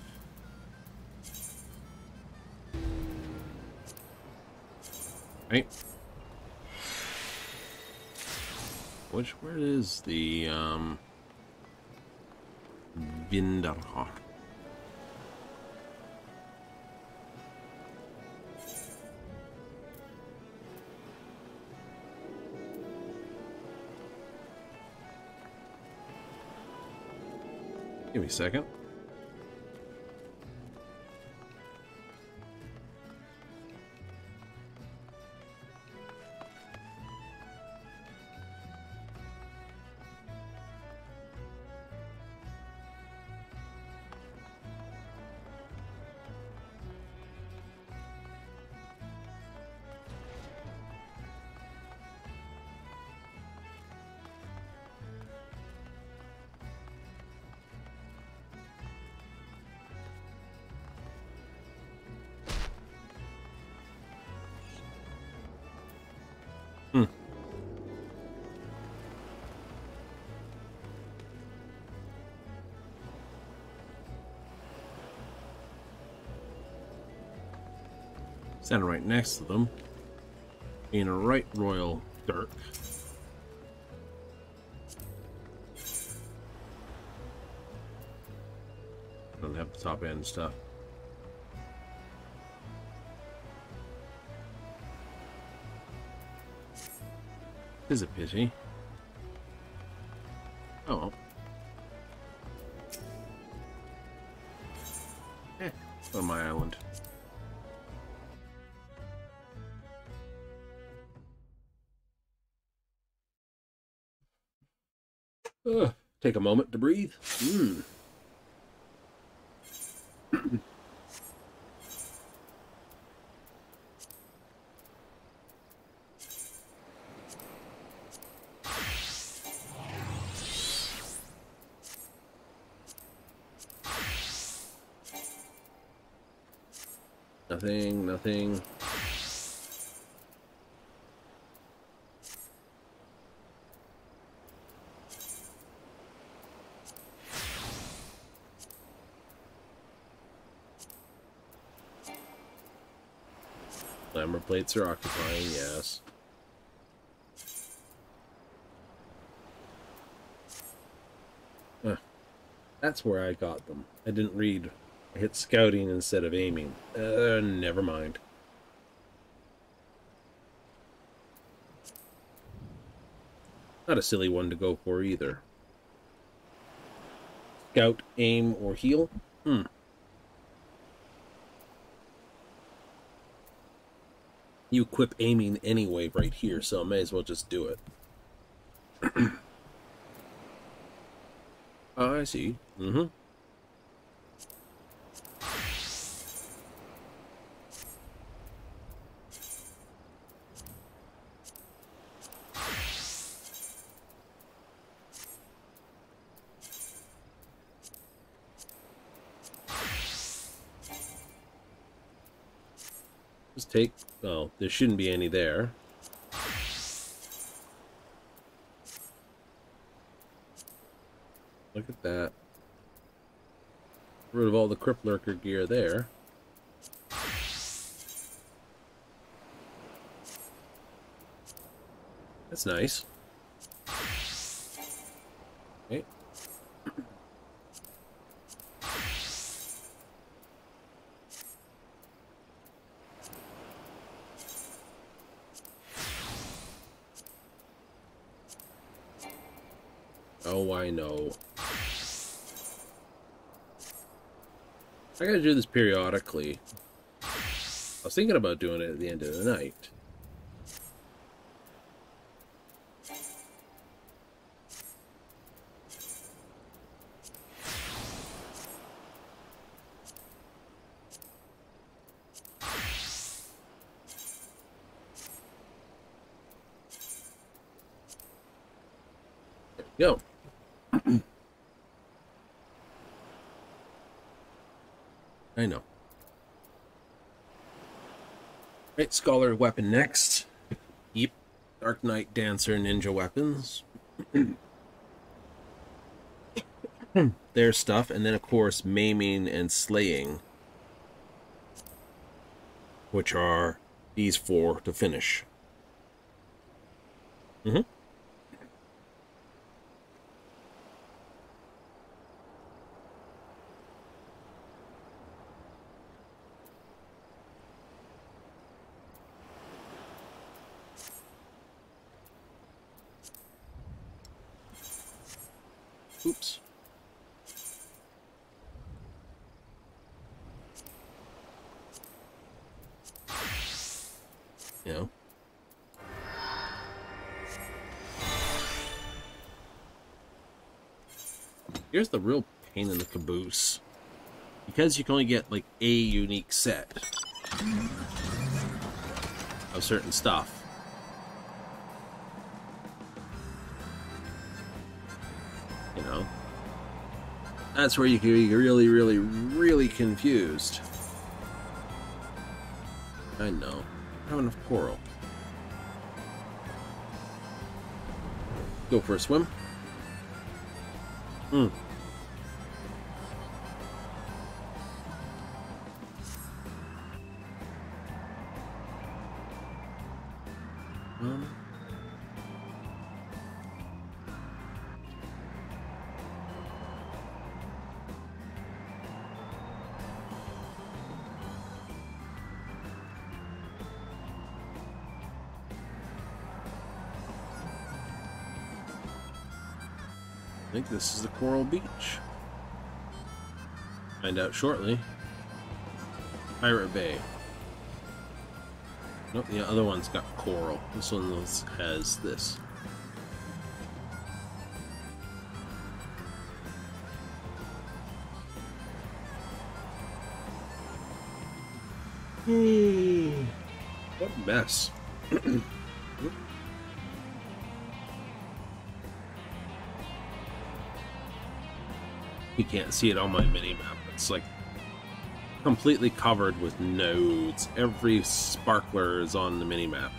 Right? Where is the, Vindarha? Give me a second. Stand right next to them in a right royal Dirk. Don't have the top end stuff. Is a pity. Oh well. It's on my island. Take a moment to breathe. Nothing. Glamour plates are occupying, yes. That's where I got them. I didn't read. I hit scouting instead of aiming. Never mind. Not a silly one to go for either. Scout, aim, or heal? You equip aiming anyway right here, so I may as well just do it. I see. Mm-hmm. Just take... Oh, there shouldn't be any there. Look at that. Get rid of all the Crypt Lurker gear there. That's nice. Okay. Oh, I know. I gotta do this periodically. I was thinking about doing it at the end of the night. Yo. I know. Right, Scholar weapon next. Yep. Dark Knight Dancer ninja weapons. Their stuff, and then of course maiming and slaying, which are these 4 to finish. Mm-hmm. Oops. You know. Here's the real pain in the caboose. Because you can only get like a unique set of certain stuff. You know, that's where you can be really, really, really confused. I know. I don't have enough coral. Go for a swim. Hmm. I think this is the Coral Beach. Find out shortly. Pirate Bay. Nope, the other one's got coral. This one has this. What a mess. You can't see it on my mini-map. It's like completely covered with nodes. Every sparkler is on the mini-map.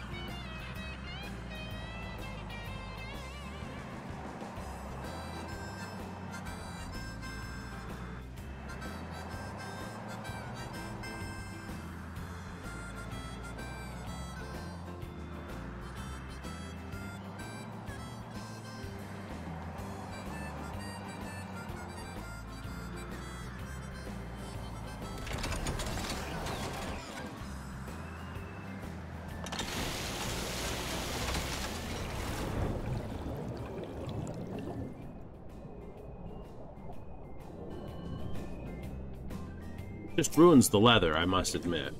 Just ruins the leather, I must admit.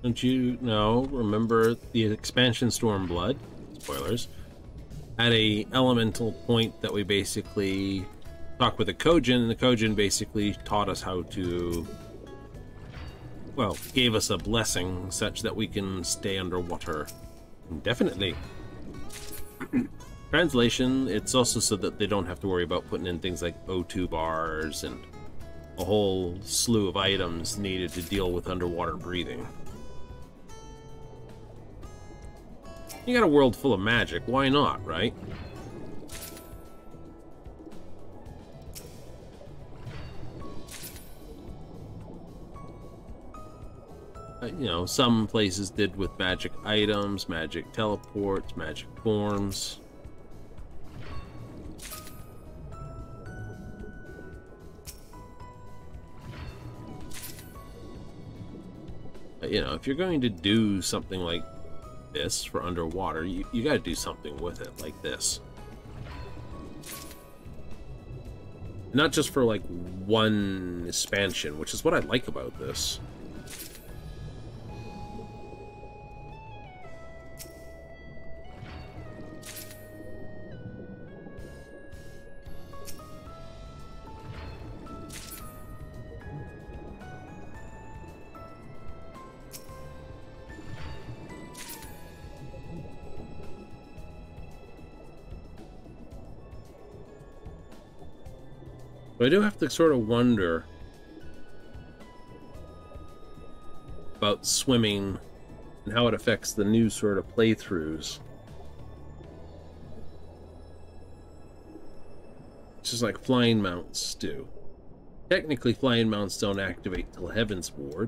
Don't you know? Remember the expansion Stormblood, spoilers, had a elemental point that we basically talked with a Kojin, and the Kojin basically taught us how to, well, gave us a blessing such that we can stay underwater indefinitely. Translation, it's also so that they don't have to worry about putting in things like O2 bars and a whole slew of items needed to deal with underwater breathing. You got a world full of magic, why not, right? You know, some places did with magic items, magic teleports, magic forms. But, you know, if you're going to do something like this for underwater, you got to do something with it like this. Not just for like one expansion, which is what I like about this. But I do have to sort of wonder about swimming and how it affects the new sort of playthroughs. Just like flying mounts do. Technically, flying mounts don't activate till Heavensward.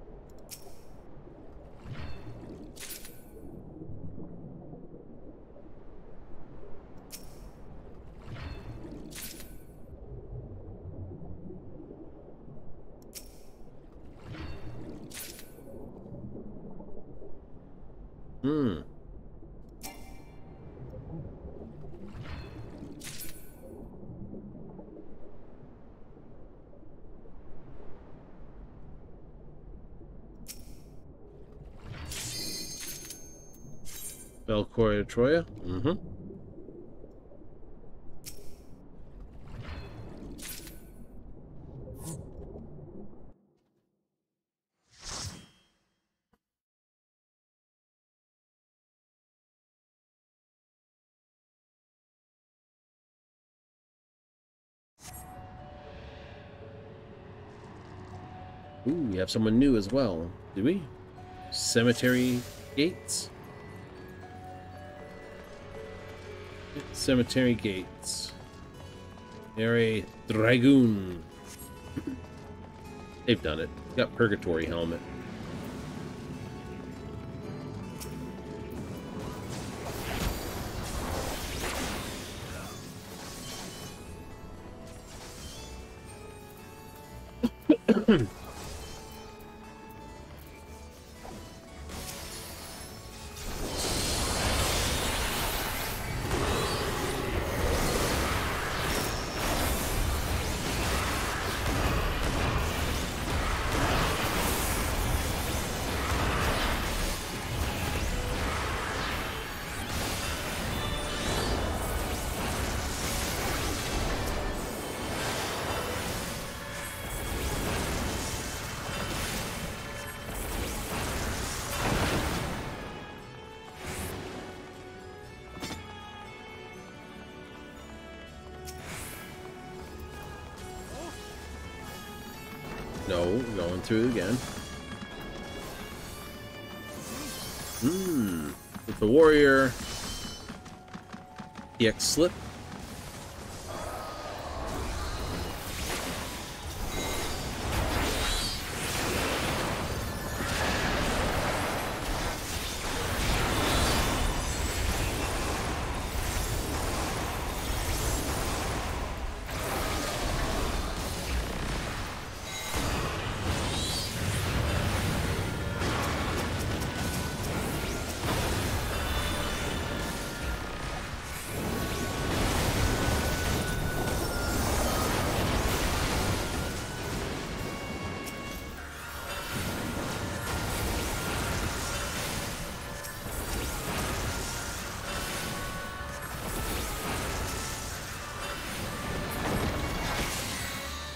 Valkyria Troya? Ooh, we have someone new as well, do we? Cemetery Gates? Cemetery Gates. They're a Dragoon. They've done it. Got Purgatory Helmet. No, going through it again. With the warrior. EX slip.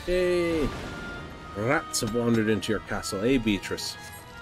Hey, rats have wandered into your castle, eh, Beatrice?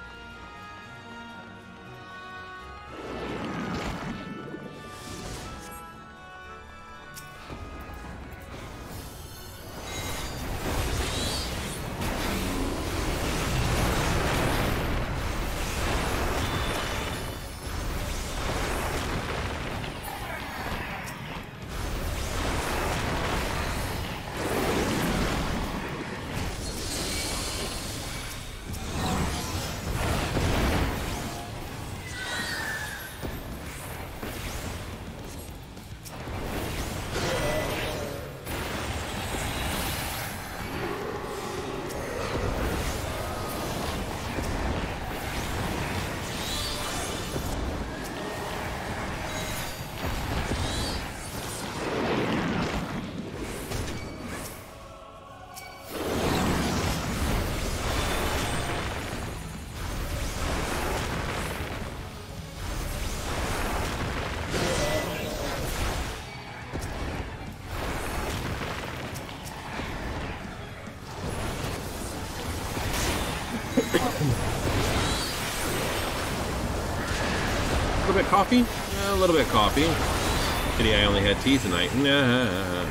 A little bit coffee? A little bit coffee. Pity I only had tea tonight. Nah.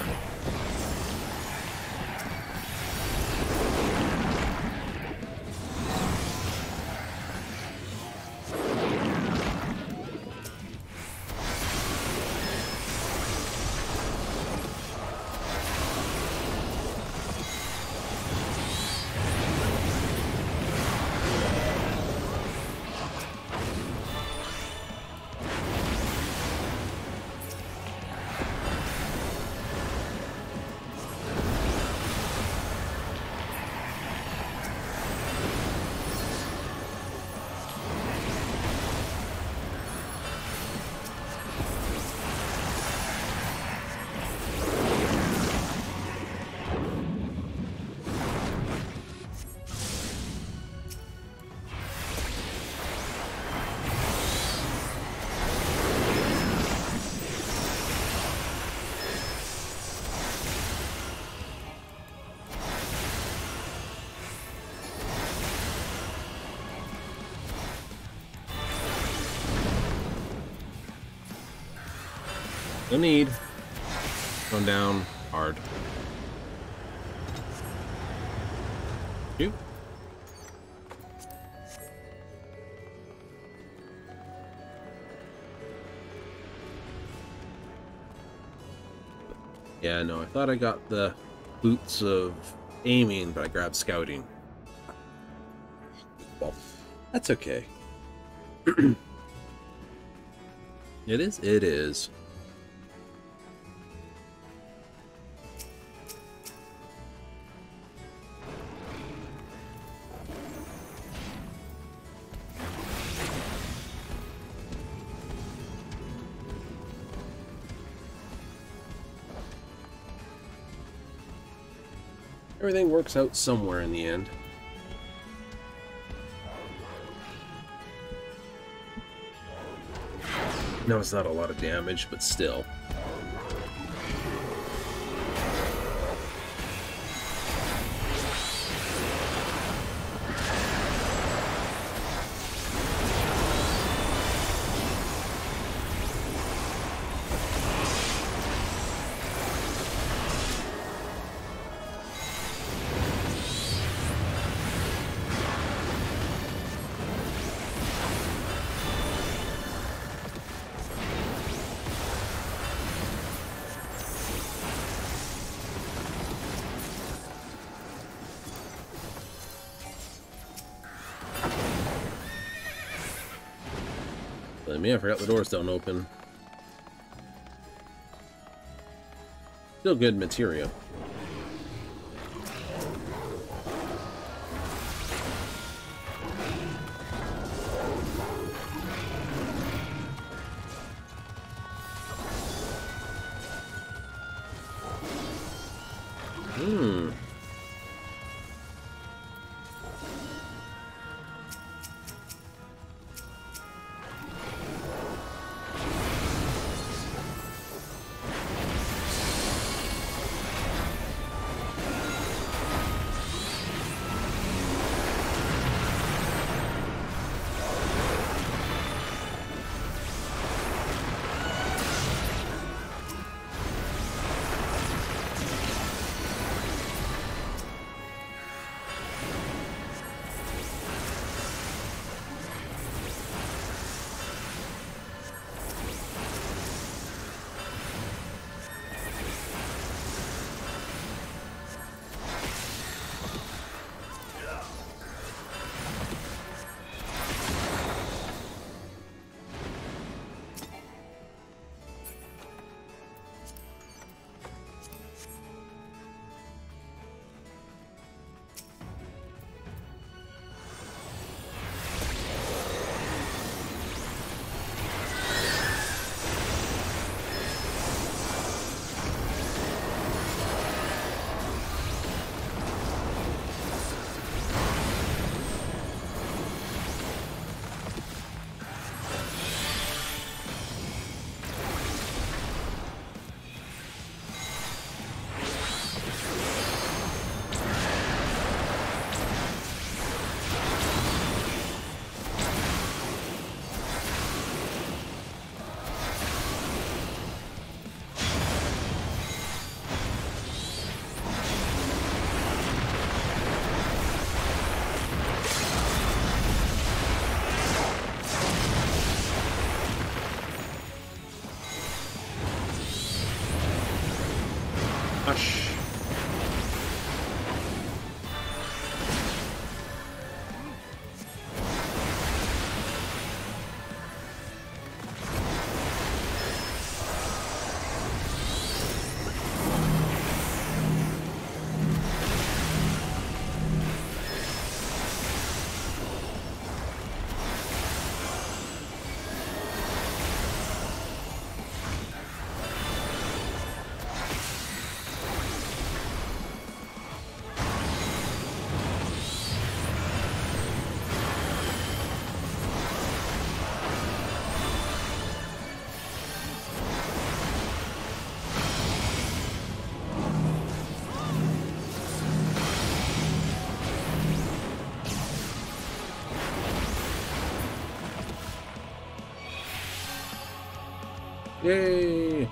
No need. Going down hard. Shoot. Yeah, no, I thought I got the boots of aiming, but I grabbed scouting. Well, that's okay. It is? It is. Everything works out somewhere in the end. No, it's not a lot of damage, but still. Me, I forgot the doors don't open. Still good material. Yay!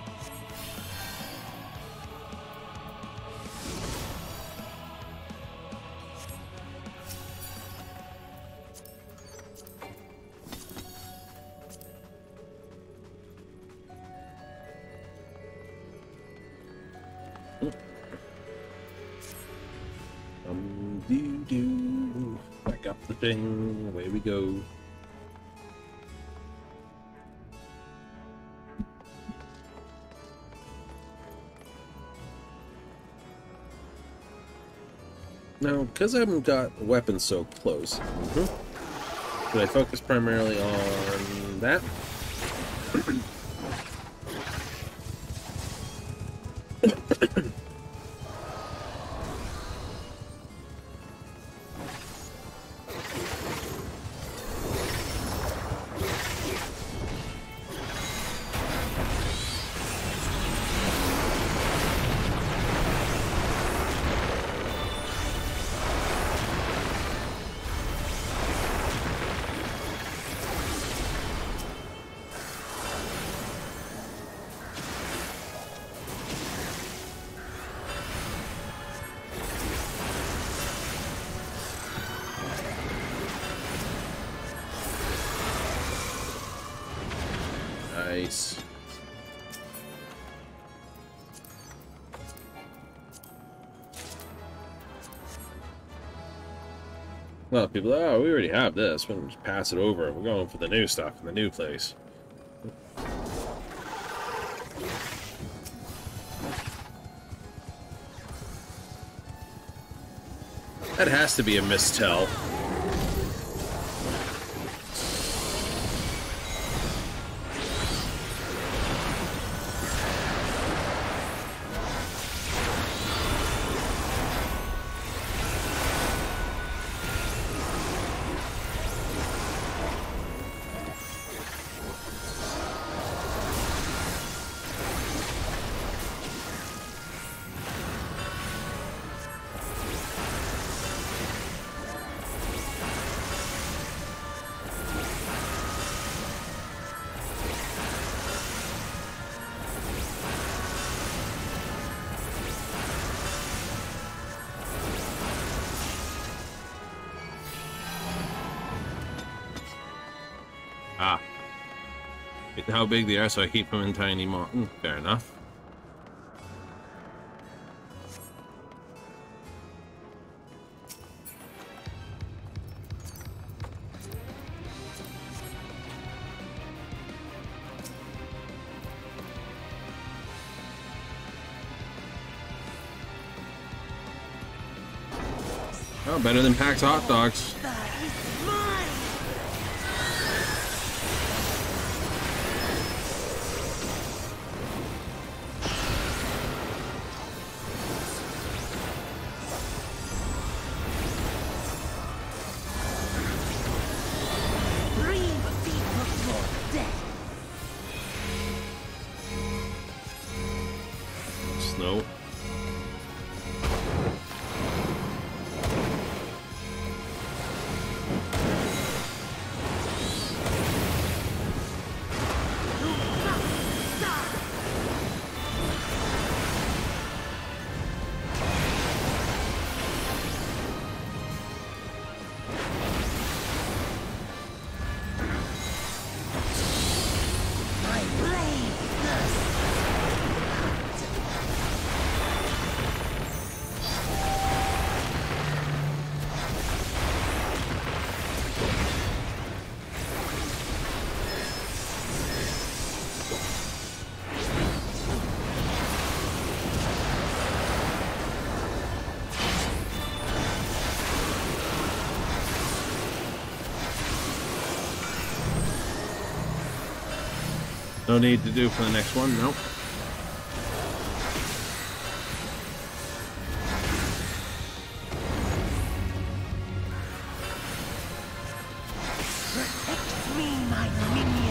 Do. Back up the thing. Away we go. Now, because I haven't got weapons so close, should I focus primarily on that? Nice. A lot of people, oh, we already have this. We'll just pass it over. We're going for the new stuff in the new place. That has to be a mistell. Ah. How big they are, so I keep them in tiny mountain. Fair enough. Oh, better than Pax hot dogs. Snow. No need to do for the next one, nope. Protect me, my minion.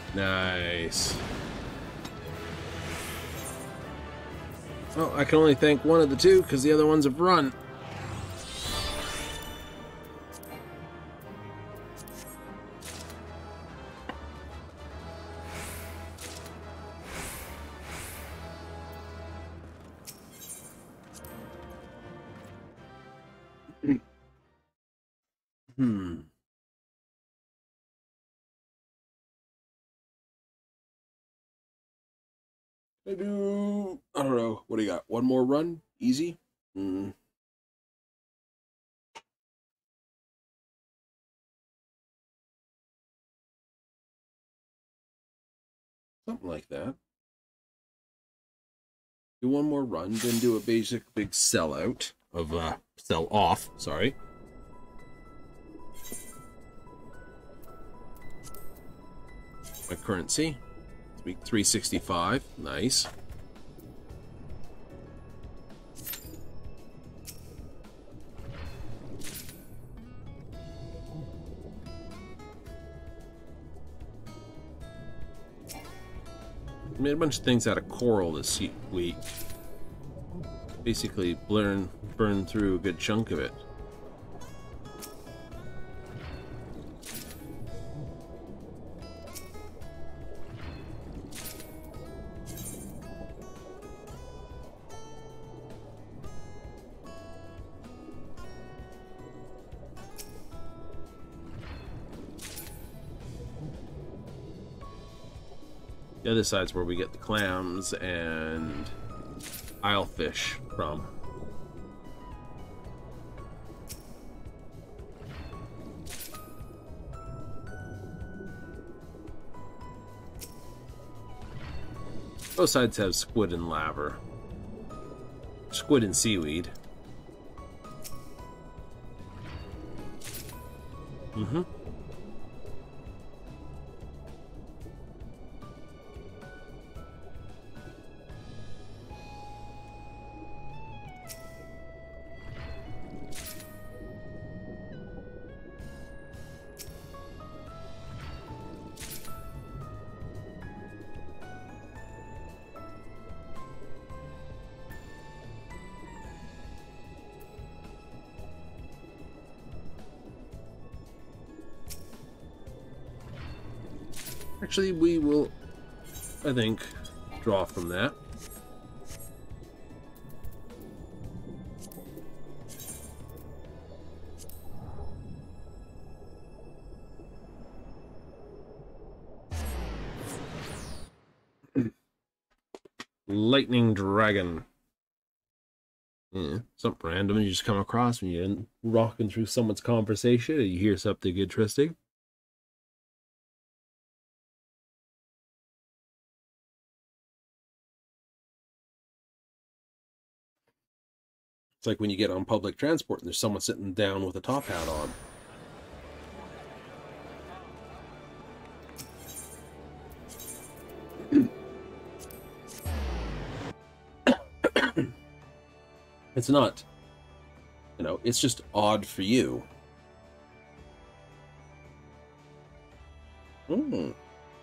Nice. Well, I can only thank one of the two because the other ones have run. I don't know. What do you got? One more run? Easy? Something like that. Do one more run, then do a basic big sell out of, sell off, sorry. My currency. Week 365. Nice. Made a bunch of things out of coral this week. Basically, burn through a good chunk of it. The other side's where we get the clams and islefish from. Both sides have squid and laver. Squid and seaweed. Mm-hmm. Actually, we will, I think, draw from that. Lightning Dragon. Yeah, something random you just come across when you're rocking through someone's conversation and you hear something interesting. It's like when you get on public transport and there's someone sitting down with a top hat on. It's not, you know, it's just odd for you. Hmm.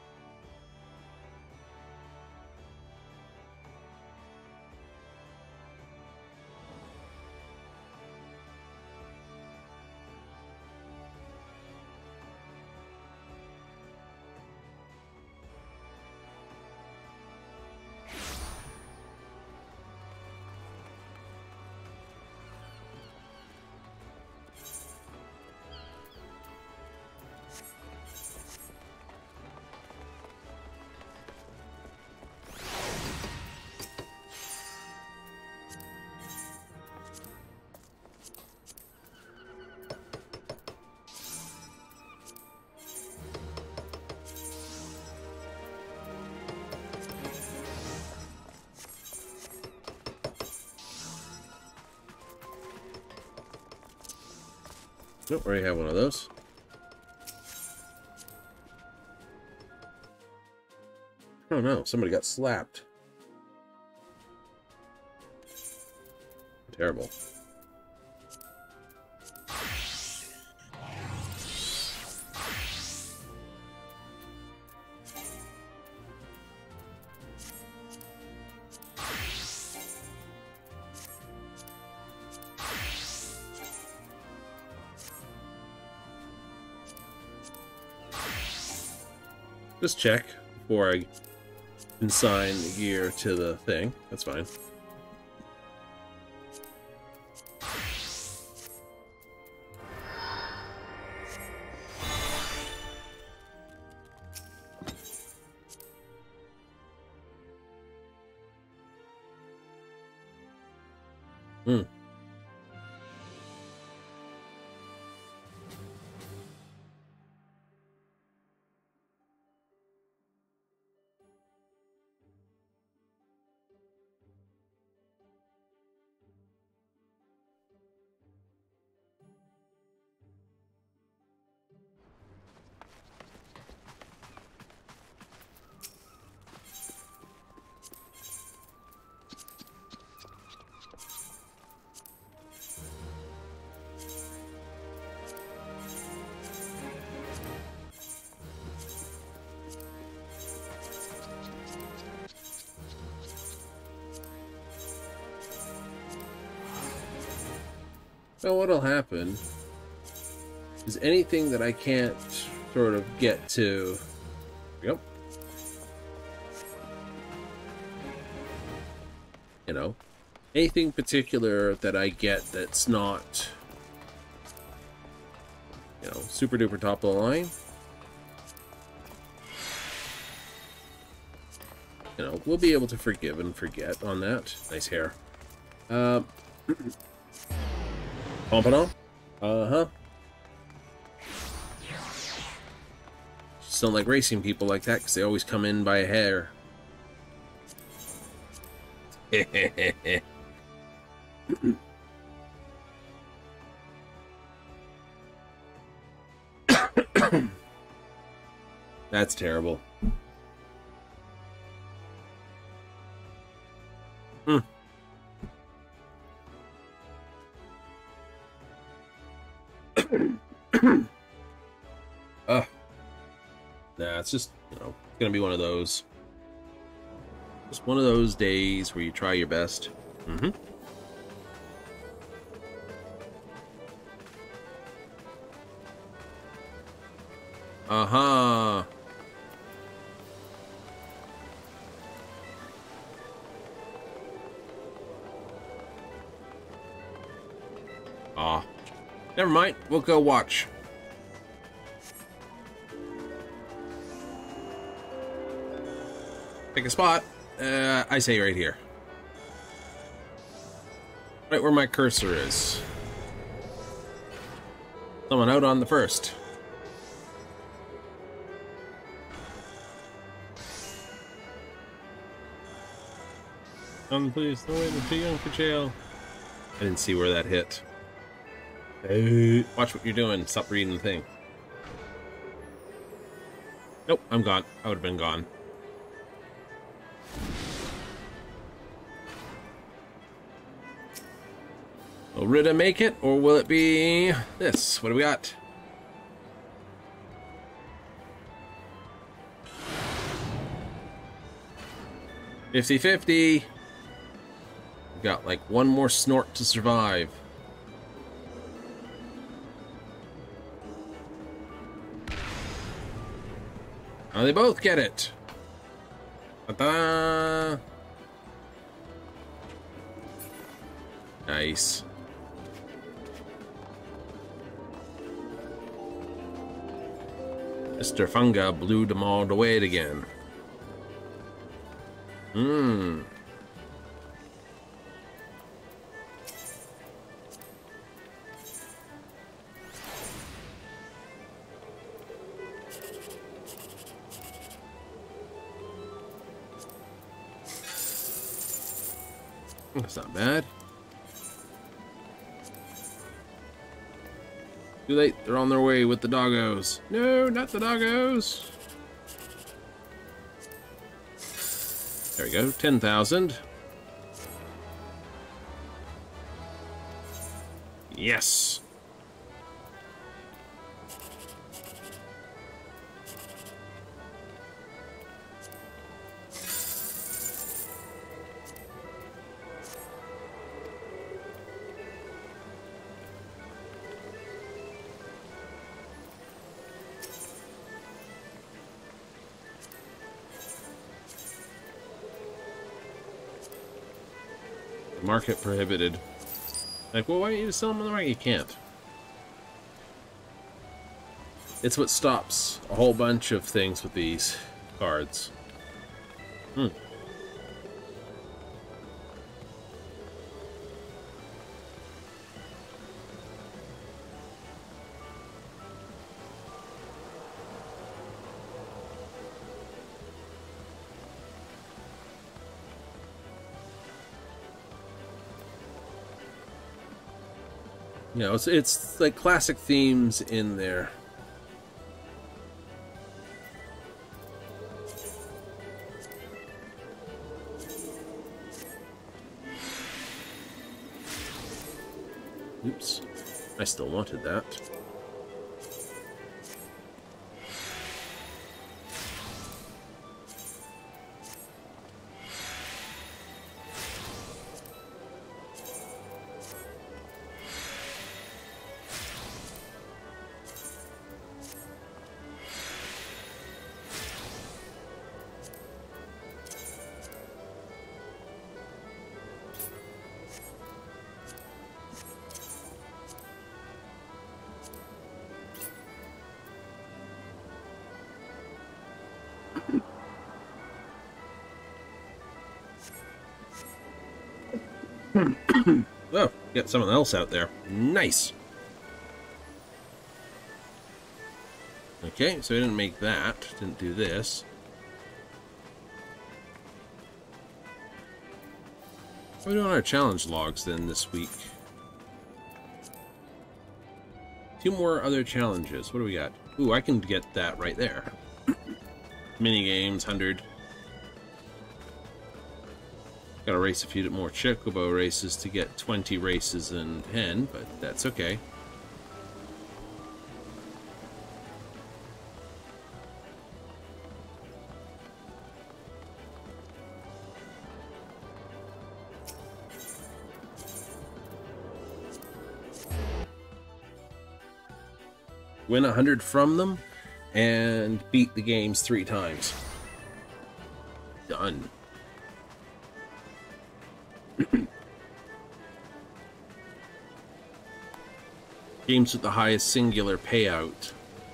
Nope, already have one of those. Oh no, somebody got slapped. Terrible. Just check before I consign the gear to the thing. That's fine. Hmm. So what'll happen is anything that I can't sort of get to... Yep. You know, anything particular that I get that's not, you know, super duper top of the line, you know, we'll be able to forgive and forget on that. Nice hair. Pompano? Uh-huh. Just don't like racing people like that because they always come in by a hair. That's terrible. Hmm. Nah, it's just, you know, it's gonna be one of those. Just one of those days where you try your best. Mm-hmm. Uh-huh. Aw. Never mind. We'll go watch. Pick a spot. I say right here. Right where my cursor is. Someone out on the first. Please, no way, too young for jail. I didn't see where that hit. Hey. Watch what you're doing. Stop reading the thing. Nope, I'm gone. I would have been gone. Will Rita make it, or will it be this? What do we got? $50-50. We got like one more snort to survive. Now they both get it. Ta-da! Nice. Mr. Funga blew them all away again. Hmm. That's not bad. Too late. They're on their way with the doggos. No, not the doggos. There we go. 10,000. Yes. Market prohibited. Like, well, why don't you sell them on the market? You can't. It's what stops a whole bunch of things with these cards. Hmm. You know, it's like classic themes in there. Oops. I still wanted that. Oh, get someone else out there. Nice. Okay, so we didn't make that. Didn't do this. What are we doing on our challenge logs then this week? 2 more other challenges. What do we got? Ooh, I can get that right there. Mini games, 100. Gotta race a few more Chocobo races to get 20 races in 10, but that's okay. Win 100 from them, and beat the games 3 times. Done. Games with the highest singular payout.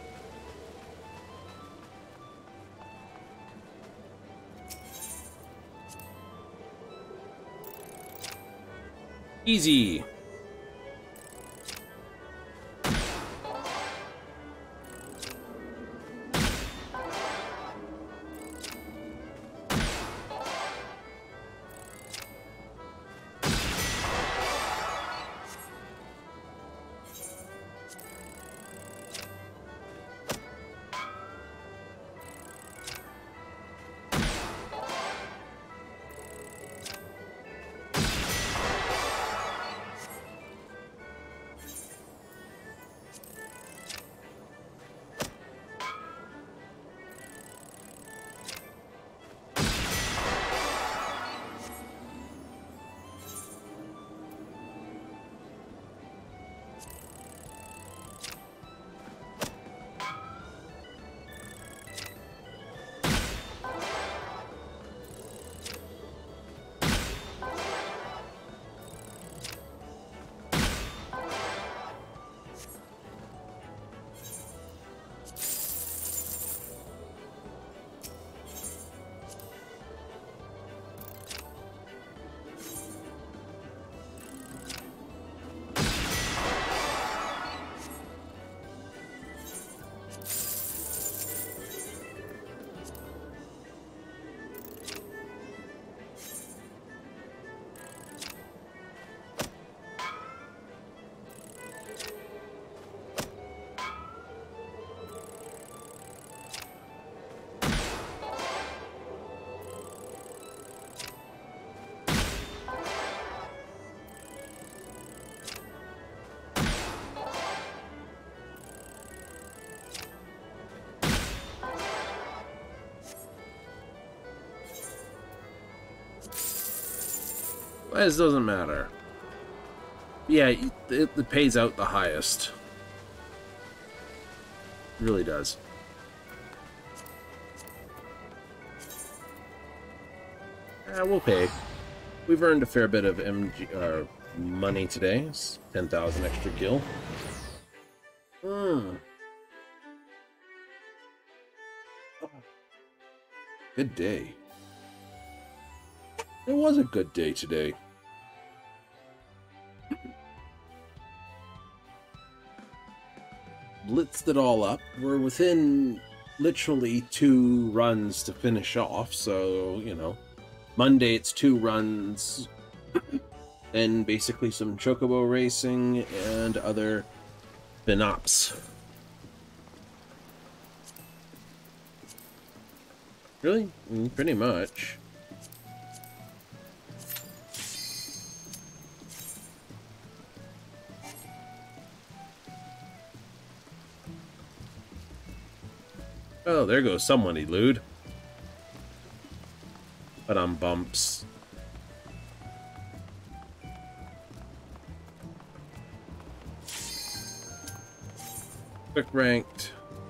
Easy. This doesn't matter. Yeah, it pays out the highest. It really does. We'll pay. We've earned a fair bit of money today. It's 10,000 extra gil. Good day. It was a good day today. Blitzed it all up. We're within literally 2 runs to finish off, so, you know, Monday it's 2 runs, then basically some chocobo racing and other FinOps. Really? Pretty much. Oh, there goes someone, elude. But I'm bumps. Quick ranked.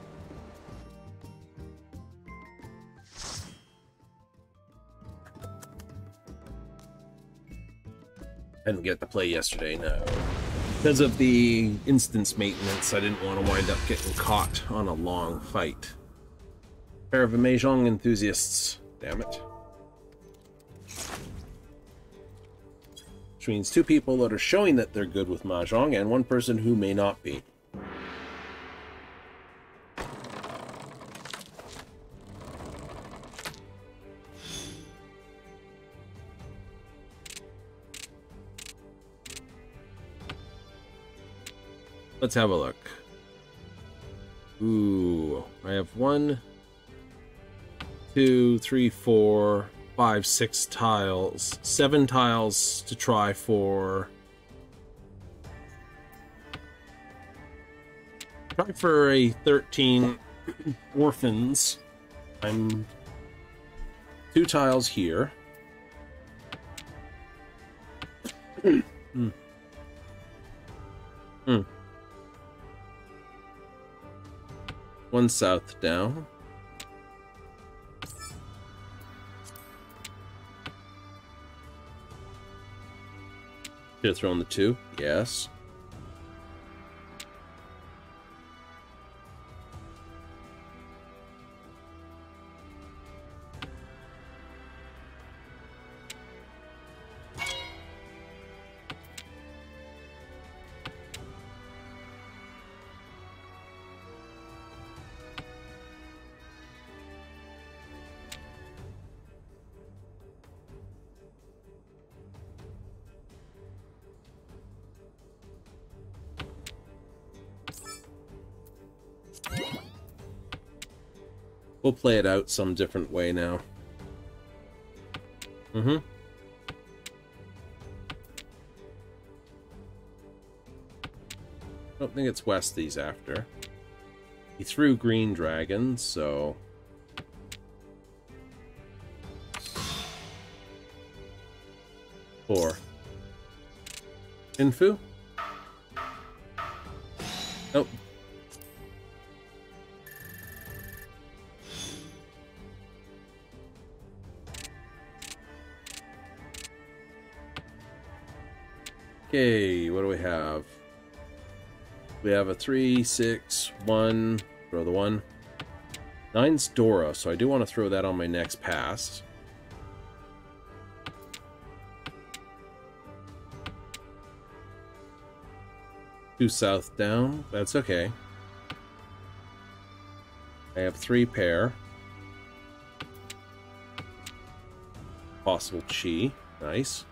Didn't get to play yesterday, no. Because of the instance maintenance, I didn't want to wind up getting caught on a long fight. Pair of Mahjong enthusiasts. Damn it. Which means 2 people that are showing that they're good with Mahjong and 1 person who may not be. Let's have a look. Ooh, I have 1, 2, 3, 4, 5, 6 tiles. 7 tiles to try for. Try for a 13 orphans. I'm 2 tiles here. One south down. Should have thrown the 2. Yes. We'll play it out some different way now. I don't think it's west he's after. He threw green dragons, so... Four. Infu? Nope. Okay, what do we have? We have a 3, 6, 1. Throw the 1. 9's Dora, so I do want to throw that on my next pass. Two south down. That's okay. I have 3 pair. Possible chi. Nice.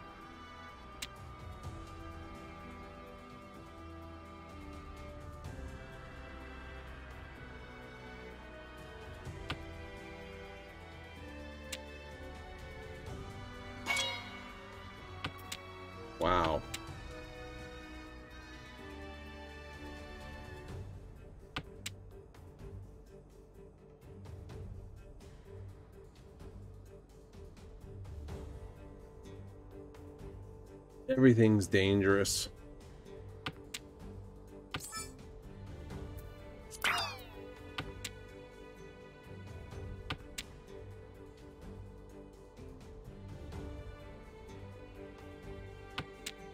Wow. Everything's dangerous.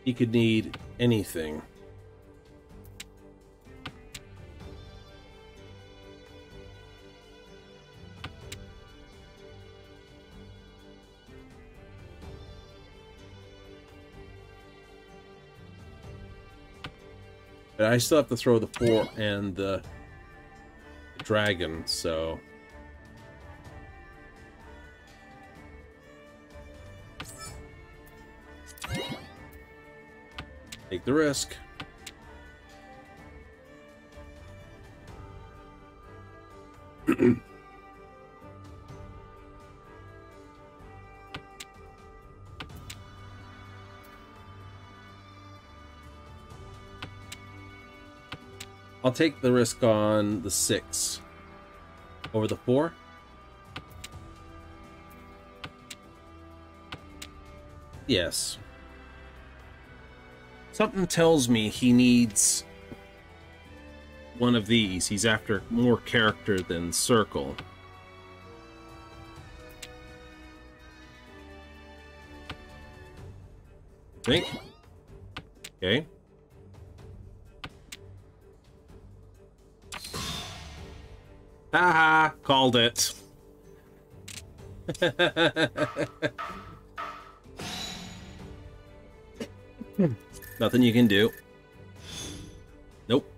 He could need anything. But I still have to throw the 4 and the dragon, so... Take the risk. I'll take the risk on the 6 over the 4. Yes. Something tells me he needs one of these. He's after more character than Circle. Think? Okay. Haha, called it. Nothing you can do. Nope.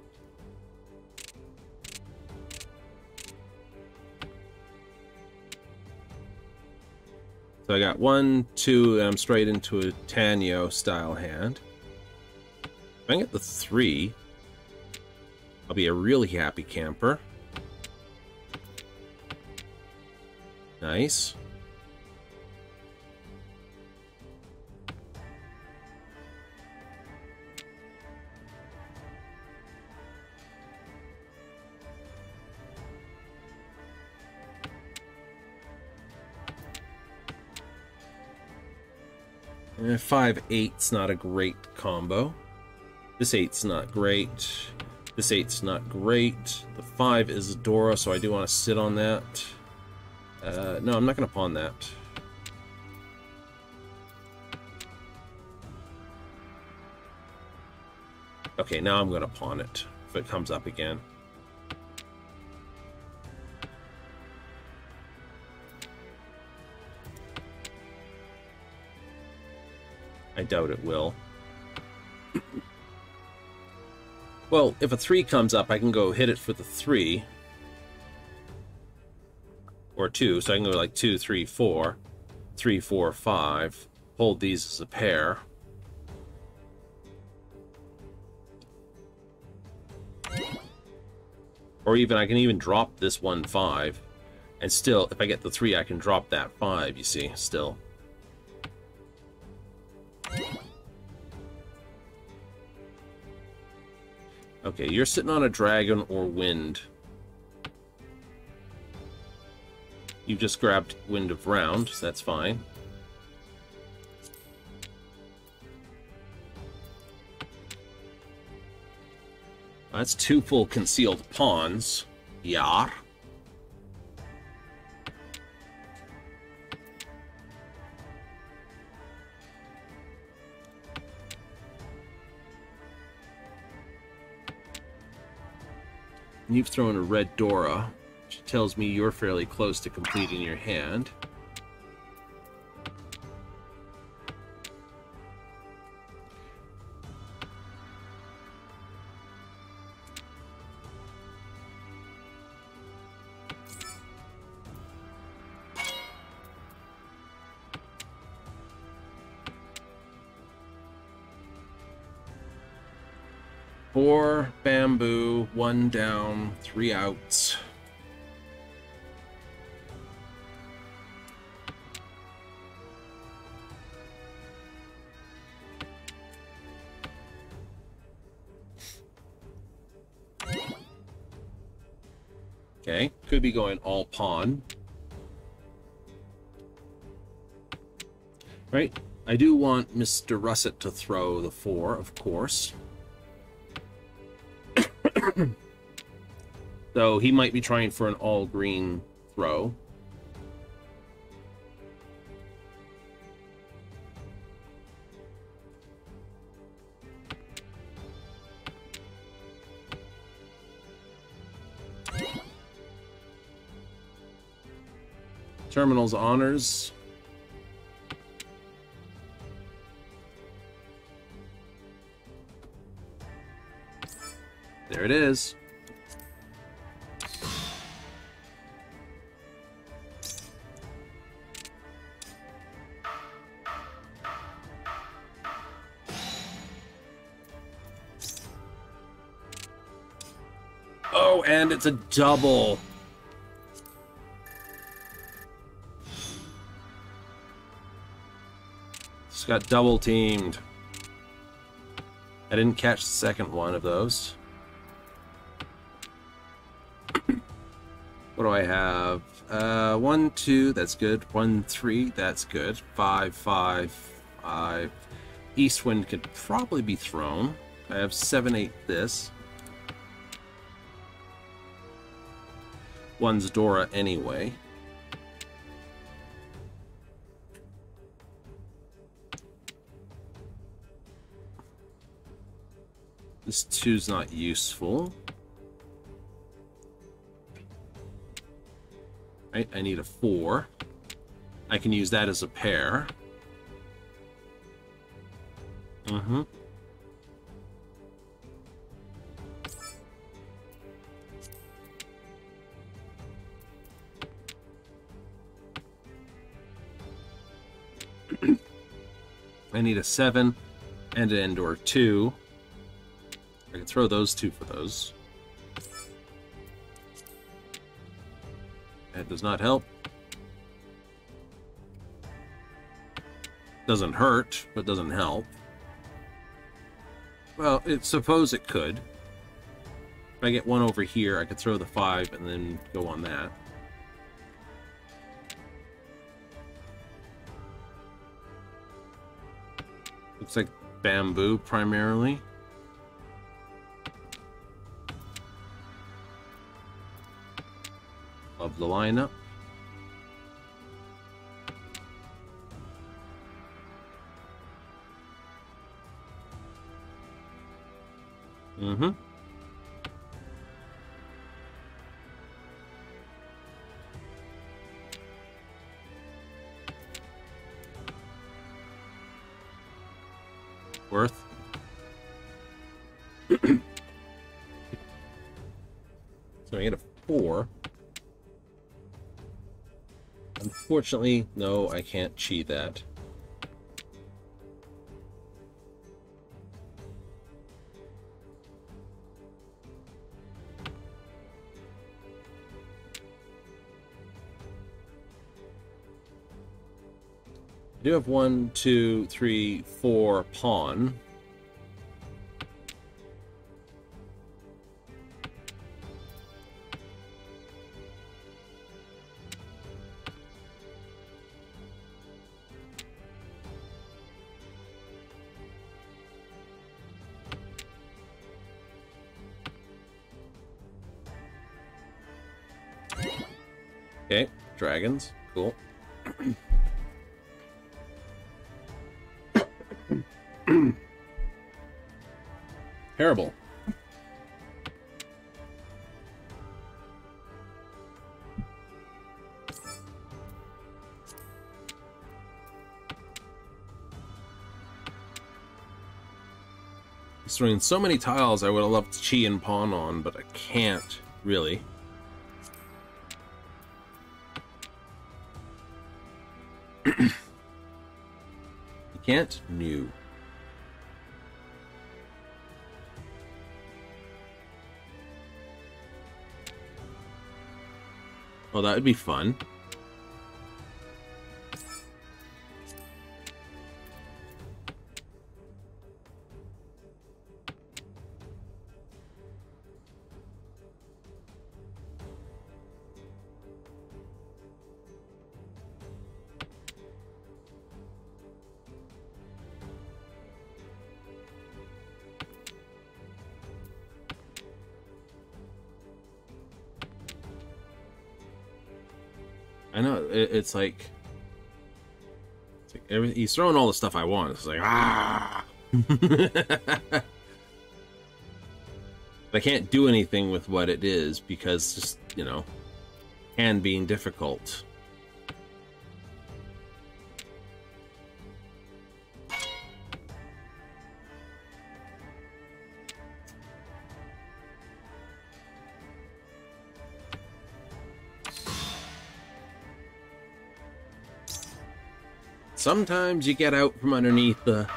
So I got 1, 2, and I'm straight into a Tanyo style hand. If I can get the 3, I'll be a really happy camper. Nice. And 5-8's not a great combo. This 8's not great. This 8's not great. The 5 is Dora, so I do want to sit on that. No, I'm not going to pawn that. Okay, now I'm going to pawn it if it comes up again. I doubt it will. Well, if a 3 comes up, I can go hit it for the 3. Or 2, so I can go like 2, 3, 4. 3, 4, 5. Hold these as a pair. Or even, I can even drop this 1, 5. And still, if I get the 3, I can drop that 5, you see, still. Okay, you're sitting on a dragon or wind. You just grabbed Wind of Round, so that's fine. That's 2 full concealed pawns. Yeah. You've thrown a red Dora, which tells me you're fairly close to completing your hand. Four bamboo, 1 down, 3 outs. Okay, could be going all pawn. Right, I do want Mr. Russet to throw the 4, of course. So he might be trying for an all-green throw. Terminal's honors. There it is. Oh, and it's a double. It's got double teamed. I didn't catch the second one of those. What do I have? 1, 2, that's good. 1, 3, that's good. 5, 5, 5. Eastwind could probably be thrown. I have 7, 8 this. One's Dora anyway. This 2's not useful. Right, I need a 4. I can use that as a pair. Mm-hmm. I need a 7 and an Endor 2. I can throw those 2 for those. That does not help. Doesn't hurt, but doesn't help. Well, suppose it could. If I get 1 over here, I could throw the 5 and then go on that. Looks like bamboo primarily. Love the lineup. Mm-hmm. Worth. So I get a 4. Unfortunately, no, I can't cheat that. I do have 1, 2, 3, 4 pawn. Okay, dragons, cool. Terrible. He's throwing so many tiles I would have loved Chi and pawn on, but I can't really. You can't? No. Well, that would be fun. I know, it's like everything, he's throwing all the stuff I want. It's like, ah! But I can't do anything with what it is because just, you know, hand being difficult. Sometimes you get out from underneath the...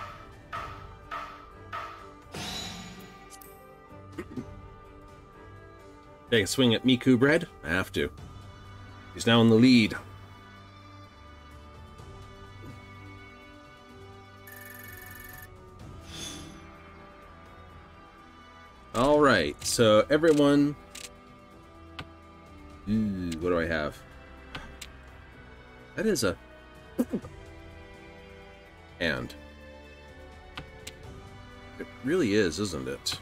Take a swing at Miku Bread? I have to. He's now in the lead. Alright, so everyone... Ooh, what do I have? That is a... And... It really is, isn't it?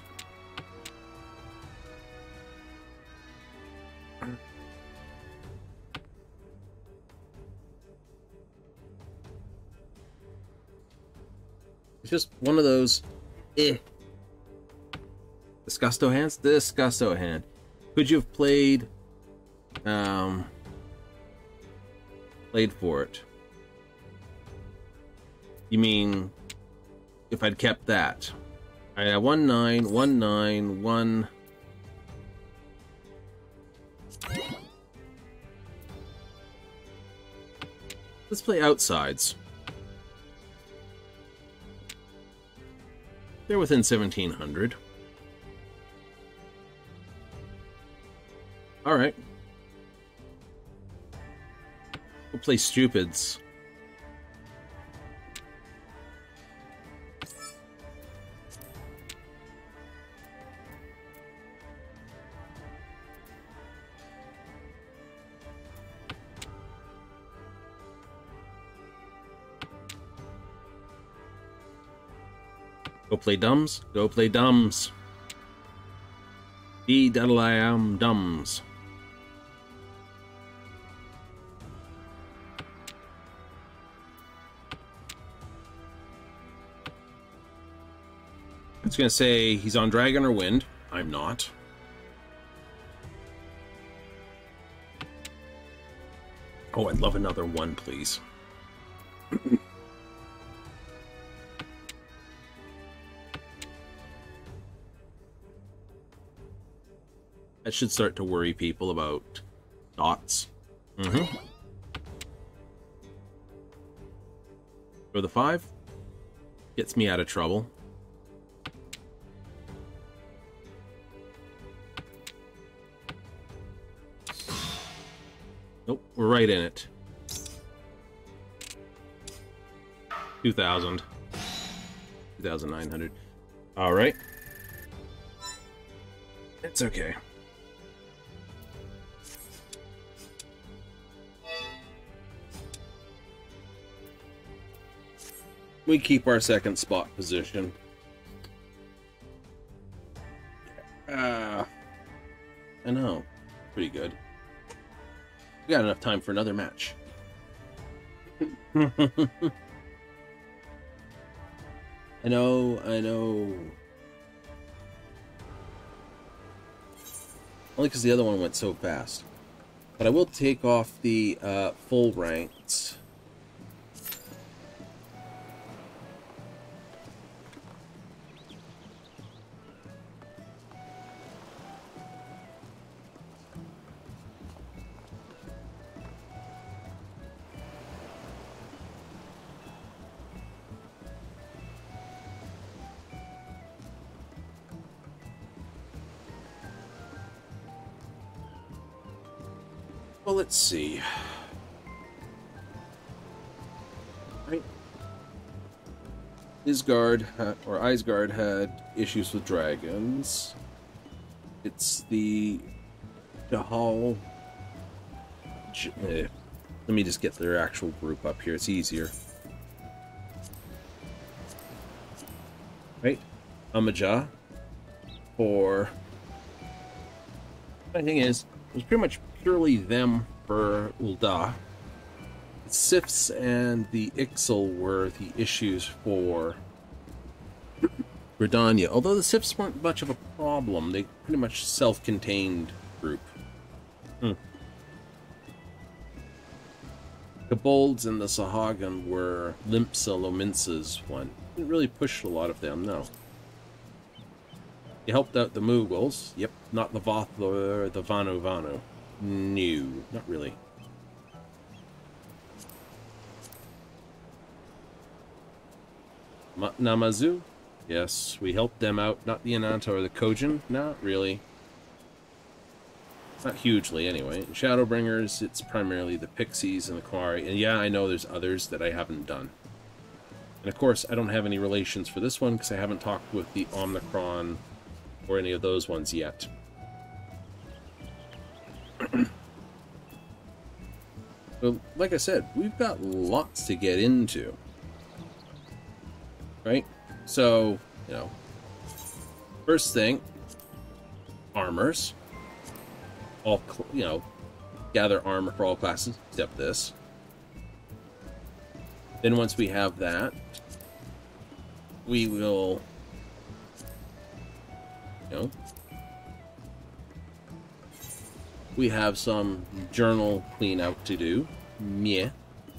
It's just one of those... Disgusto hands? Disgusto hand. Could you have played... Played for it? You mean... If I'd kept that? I have 1 9, 1 9, 1... Let's play outsides. They're within 1700. Alright. We'll play stupids. Go play dumbs. Go play dumbs. D-double-I-am dumbs. I was gonna say he's on Dragon or Wind. I'm not. Oh, I'd love another one, please. That should start to worry people about dots. For the 5. Gets me out of trouble. Nope, we're right in it. 2,000. 2,900. Alright. It's okay. We keep our second spot position. I know. Pretty good. We got enough time for another match. I know. Only because the other one went so fast. But I will take off the full ranked. Well, let's see. Right. Isgard had issues with dragons. It's the Jahal. Let me just get their actual group up here. It's easier. Right? Amaja. For. The thing is, it was pretty much purely them for Ul'dah. The Sifs and the Ixal were the issues for Gridania. Although the Sifs weren't much of a problem, they pretty much self-contained group. The Kobolds and the Sahuagin were Limpsa Lominsa's one. Didn't really push a lot of them, no. He helped out the Mughals. Yep, not the Voth or the Vanu Vanu. No, not really. Namazu? Yes, we helped them out. Not the Ananta or the Kojin? Not really. Not hugely, anyway. In Shadowbringers, it's primarily the Pixies and the Quari. And yeah, I know there's others that I haven't done. And of course, I don't have any relations for this one because I haven't talked with the Omnicron or any of those ones yet. So, like I said, we've got lots to get into. Right? So, you know, first thing, armors. All, you know, gather armor for all classes, except this. Then once we have that, we will, you know, we have some journal clean out to do. Meh.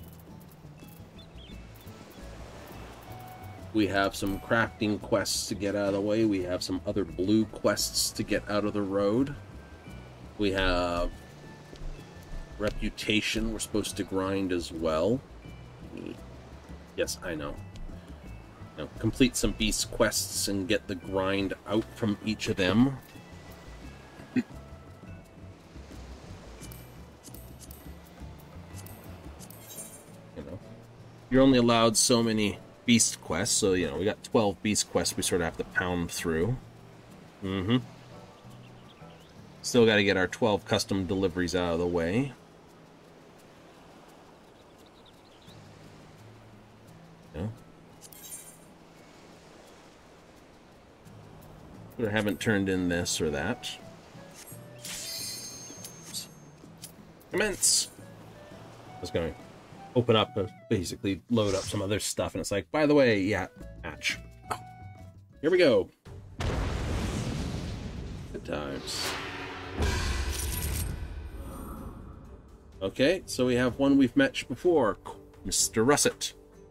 We have some crafting quests to get out of the way. We have some other blue quests to get out of the road. We have reputation we're supposed to grind as well. Yes, I know. Now, complete some beast quests and get the grind out from each of them. You know, you're only allowed so many beast quests, so, you know, we got 12 beast quests we sort of have to pound through. Still got to get our 12 custom deliveries out of the way. Yeah. I haven't turned in this or that. Commence! I was going to open up, basically load up some other stuff, and it's like, by the way, yeah, match. Oh. Here we go. Good times. Okay, so we have one we've matched before, Mr. Russet.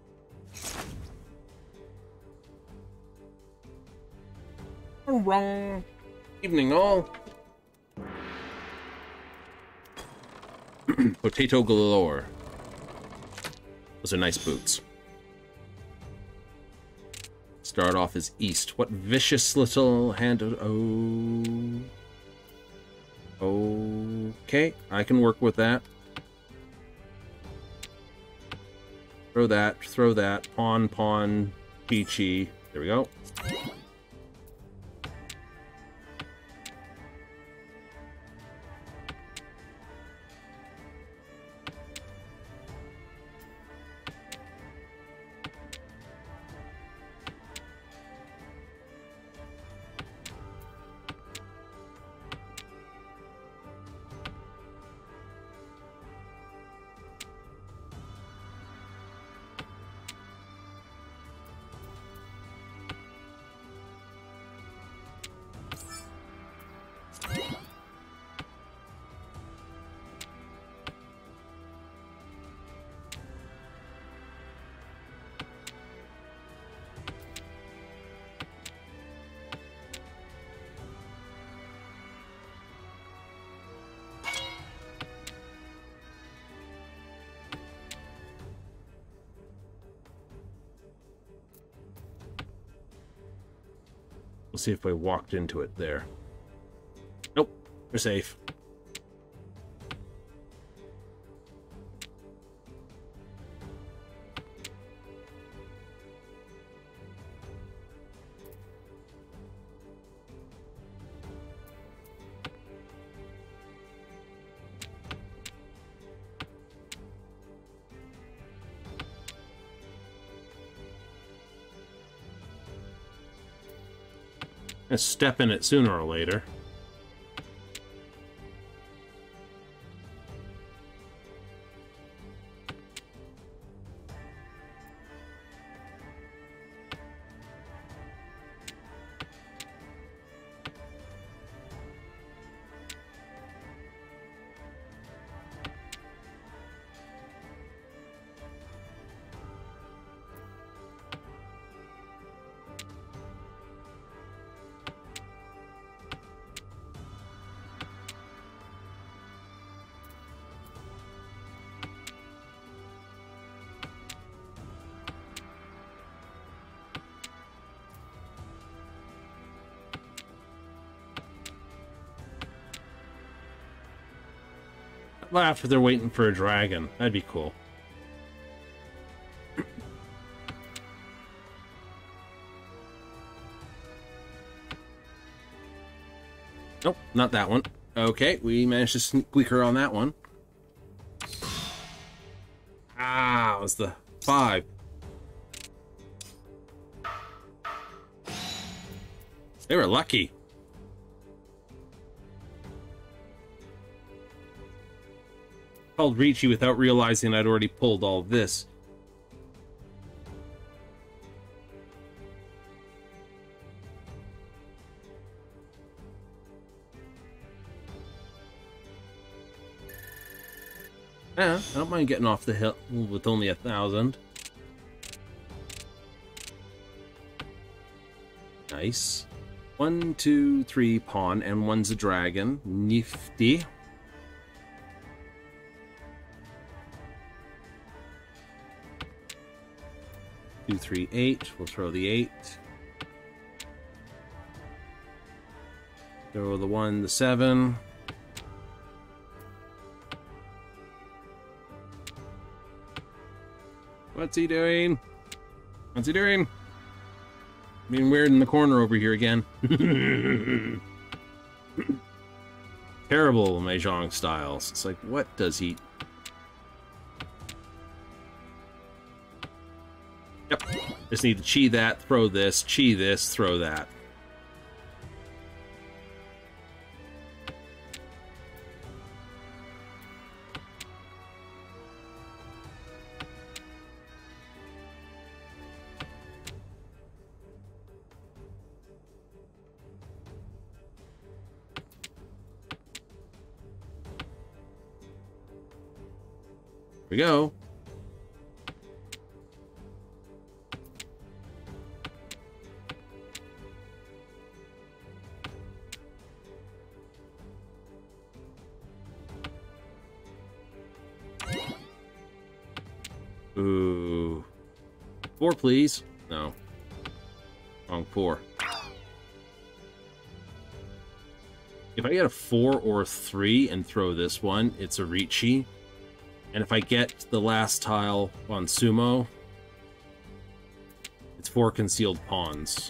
Wrong. Evening, all. Potato galore. Those are nice boots. Start off as east. What vicious little hand... Oh... Okay, I can work with that. Throw that. Pawn, Chi. There we go. We'll see if I walked into it there. Nope, we're safe. Gonna step in it sooner or later. Laugh if they're waiting for a dragon. That'd be cool. Nope, not that one. Okay, we managed to squeak her on that one. Ah, it was the 5. They were lucky. Called Ricci without realizing I'd already pulled all this. Yeah, I don't mind getting off the hill with only 1,000. Nice. 1, 2, 3 pawn, and one's a dragon. Nifty. Two, 3, 8. We'll throw the 8. Throw the 1, the 7. What's he doing? What's he doing? Being weird in the corner over here again. Terrible Mahjong styles. It's like, what does he... Yep. Just need to chi that, throw this, chi this, throw that. Here we go. Ooh. 4, please. No. Wrong 4. If I get a 4 or a 3 and throw this one, it's a Ricci. And if I get the last tile on Sumo, it's 4 concealed pawns.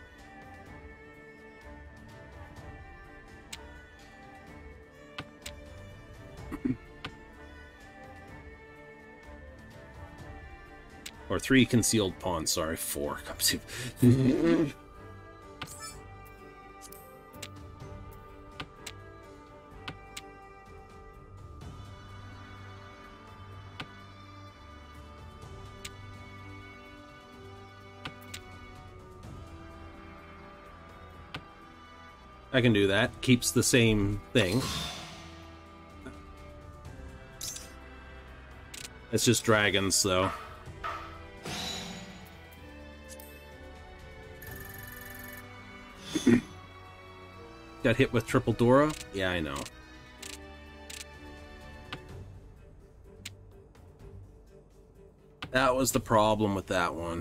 Or 3 concealed pawns, sorry, 4. I can do that. Keeps the same thing. It's just dragons, though. Got hit with triple Dora? Yeah, I know. That was the problem with that one.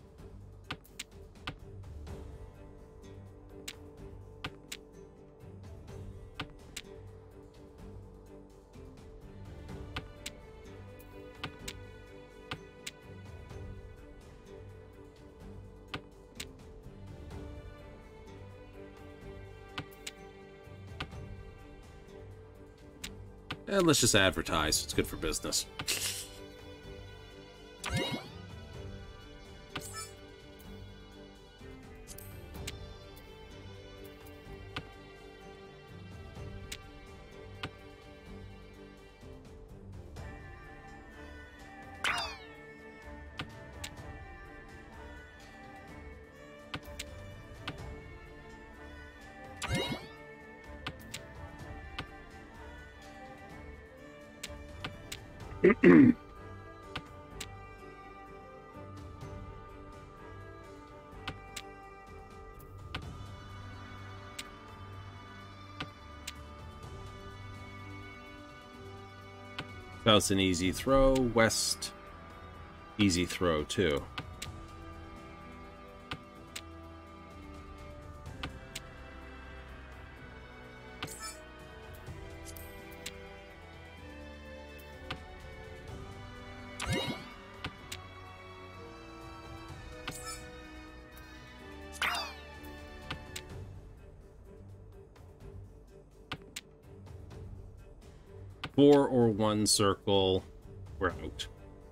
And let's just advertise. It's good for business. South's an easy throw. West, easy throw too. 4 or 1 circle, we're out.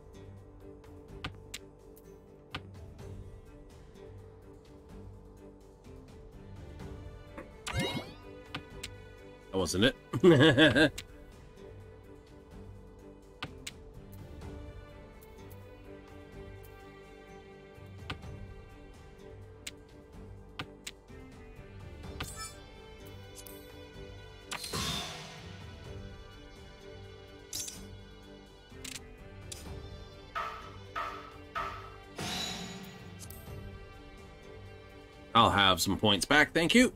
That wasn't it. I'll have some points back, thank you.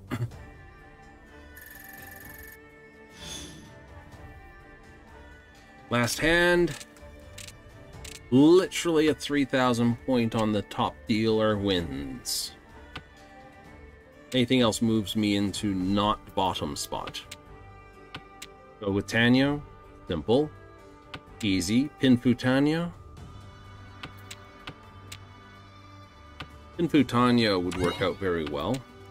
Last hand. Literally a 3,000 point on the top dealer wins. Anything else moves me into not bottom spot. Go with Tanyo. Simple. Easy. Pinfu Tanyo. Pinfu Tanyo would work out very well.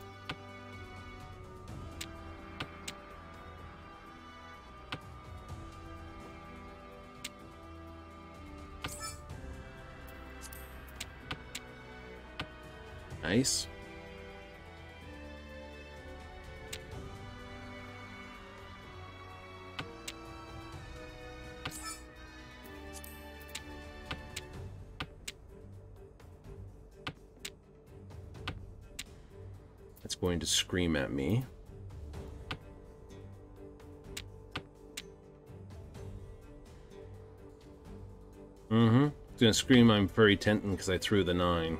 Nice. It's going to scream at me. It's going to scream I'm very tempting because I threw the 9.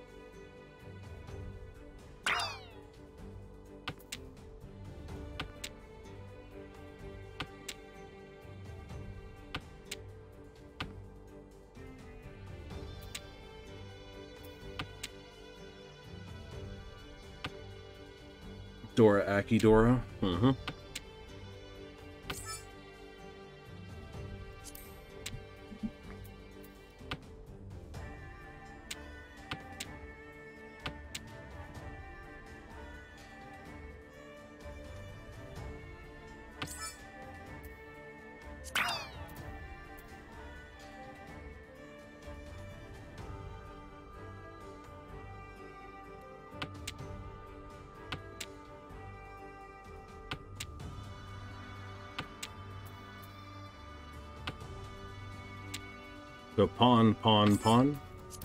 Dora Akidora. Go pawn, pawn, pawn.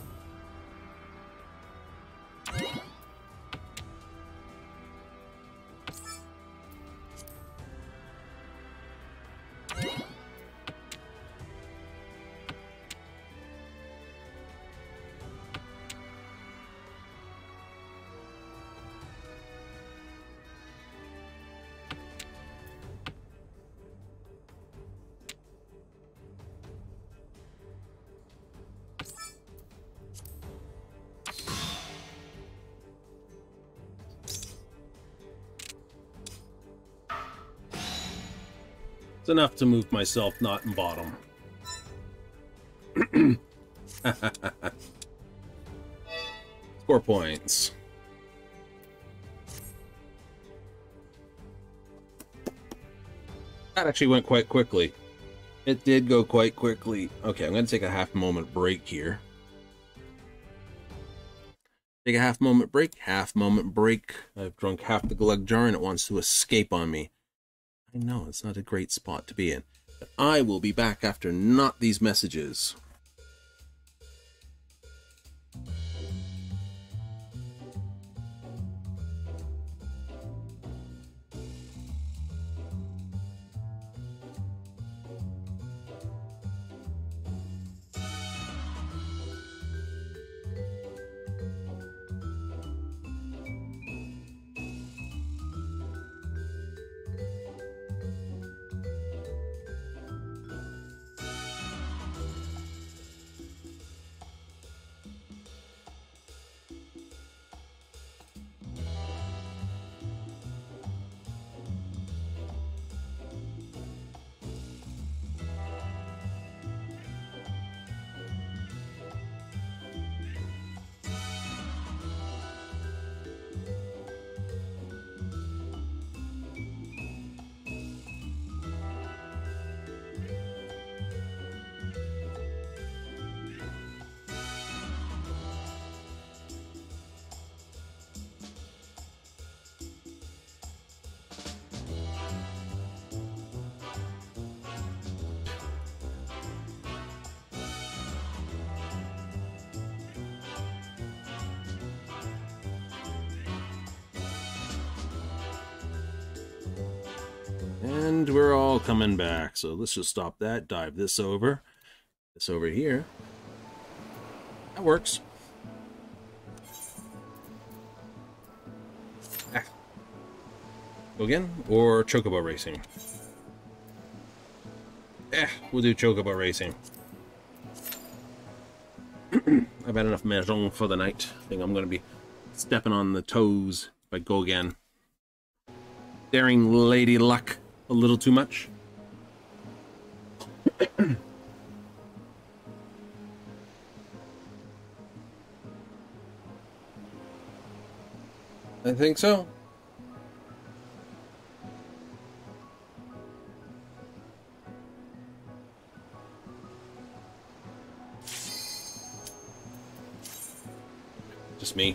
It's enough to move myself not in bottom. Score points. That actually went quite quickly. It did go quite quickly. Okay, I'm going to take a half-moment break here. Take a half-moment break, half-moment break. I've drunk half the glug jar and it wants to escape on me. I know, it's not a great spot to be in. But I will be back after not these messages. And we're all coming back. So let's just stop that, dive this over. This over here. That works. Ah. Go again? Or Chocobo Racing? We'll do Chocobo Racing. I've had enough mahjong for the night. I think I'm going to be stepping on the toes if I go again. Daring Lady Luck a little too much. I think so. Just me.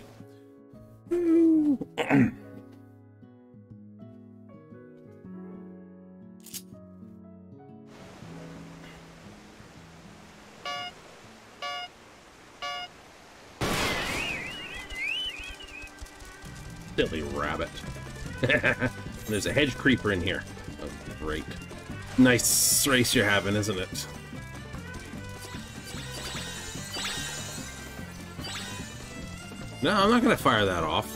Silly rabbit. There's a hedge creeper in here. Oh, great. Nice race you're having, isn't it? No, I'm not going to fire that off.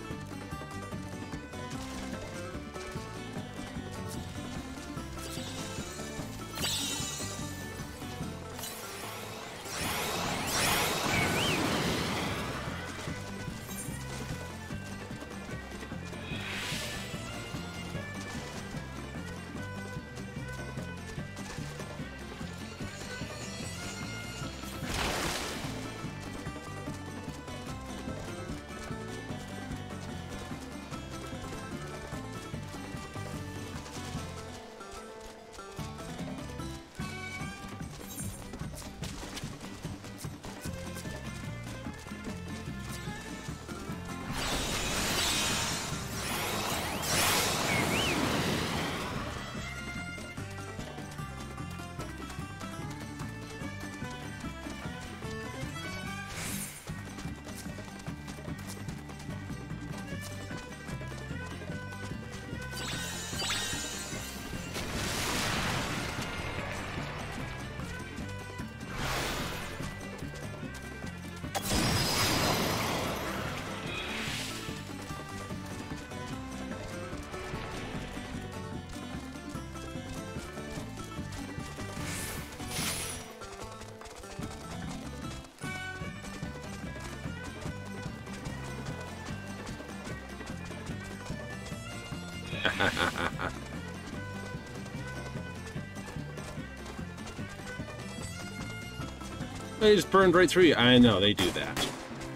They just burned right through you. I know, they do that.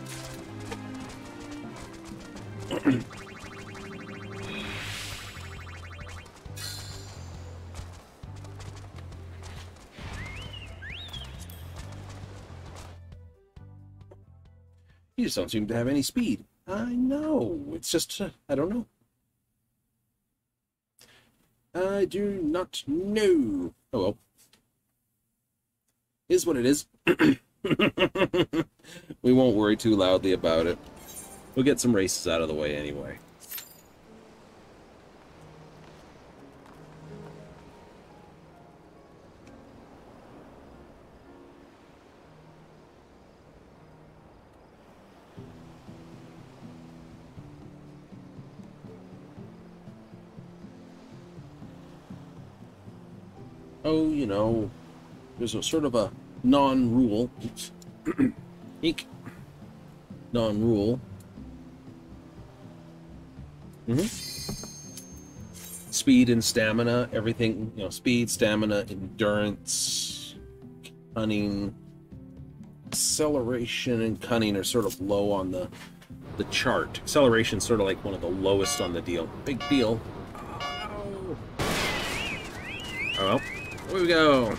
You just don't seem to have any speed. I know. It's just, I don't know. I do not know. Oh well. Is what it is. We won't worry too loudly about it. We'll get some races out of the way anyway. Oh, you know, there's a sort of a non-rule. Eek. Non-rule. Speed and stamina, everything, you know, speed, stamina, endurance, cunning, acceleration, and cunning are sort of low on the chart. Acceleration's sort of like one of the lowest on the deal. Big deal. Oh, well, here we go.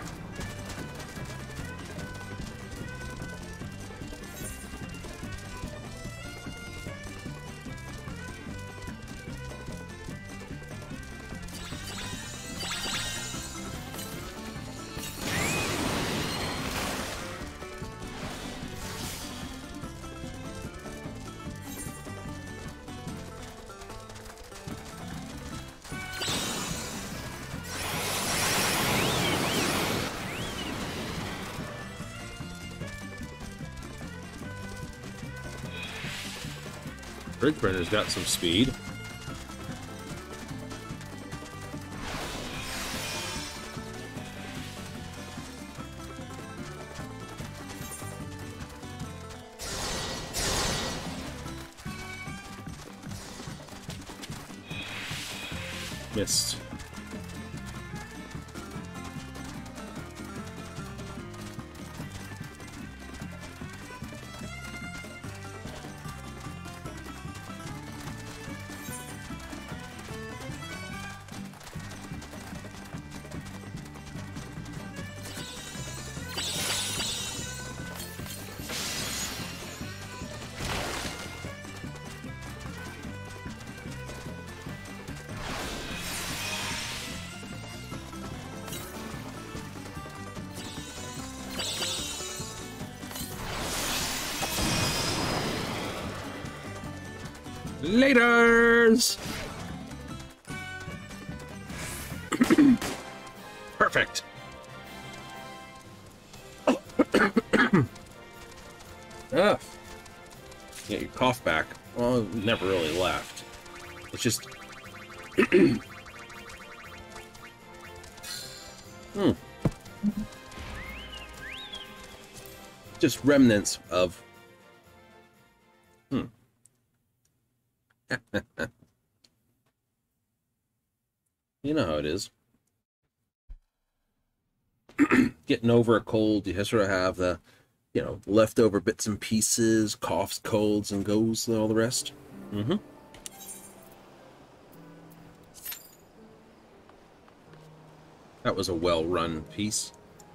Bridgeburner's got some speed. Missed. Laters! Perfect. Get your cough back. Well, it never really left. It's just... Just remnants of... You know how it is. Getting over a cold, you sort of have the, you know, leftover bits and pieces, coughs, colds, and goes, and all the rest. That was a well-run piece.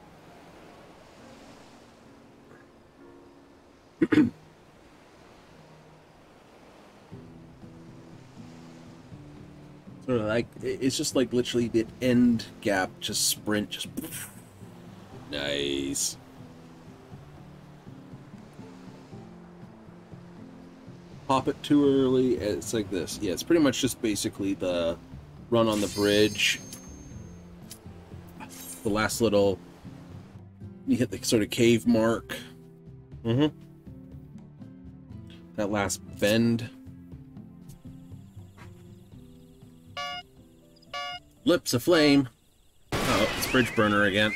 Sort of like, it's just like literally the end gap, just sprint, just poof. Nice. Pop it too early, it's like this. Yeah, it's pretty much just basically the run on the bridge. The last little, you hit the sort of cave mark. That last bend. Lips aflame. Oh, it's Bridgeburner again.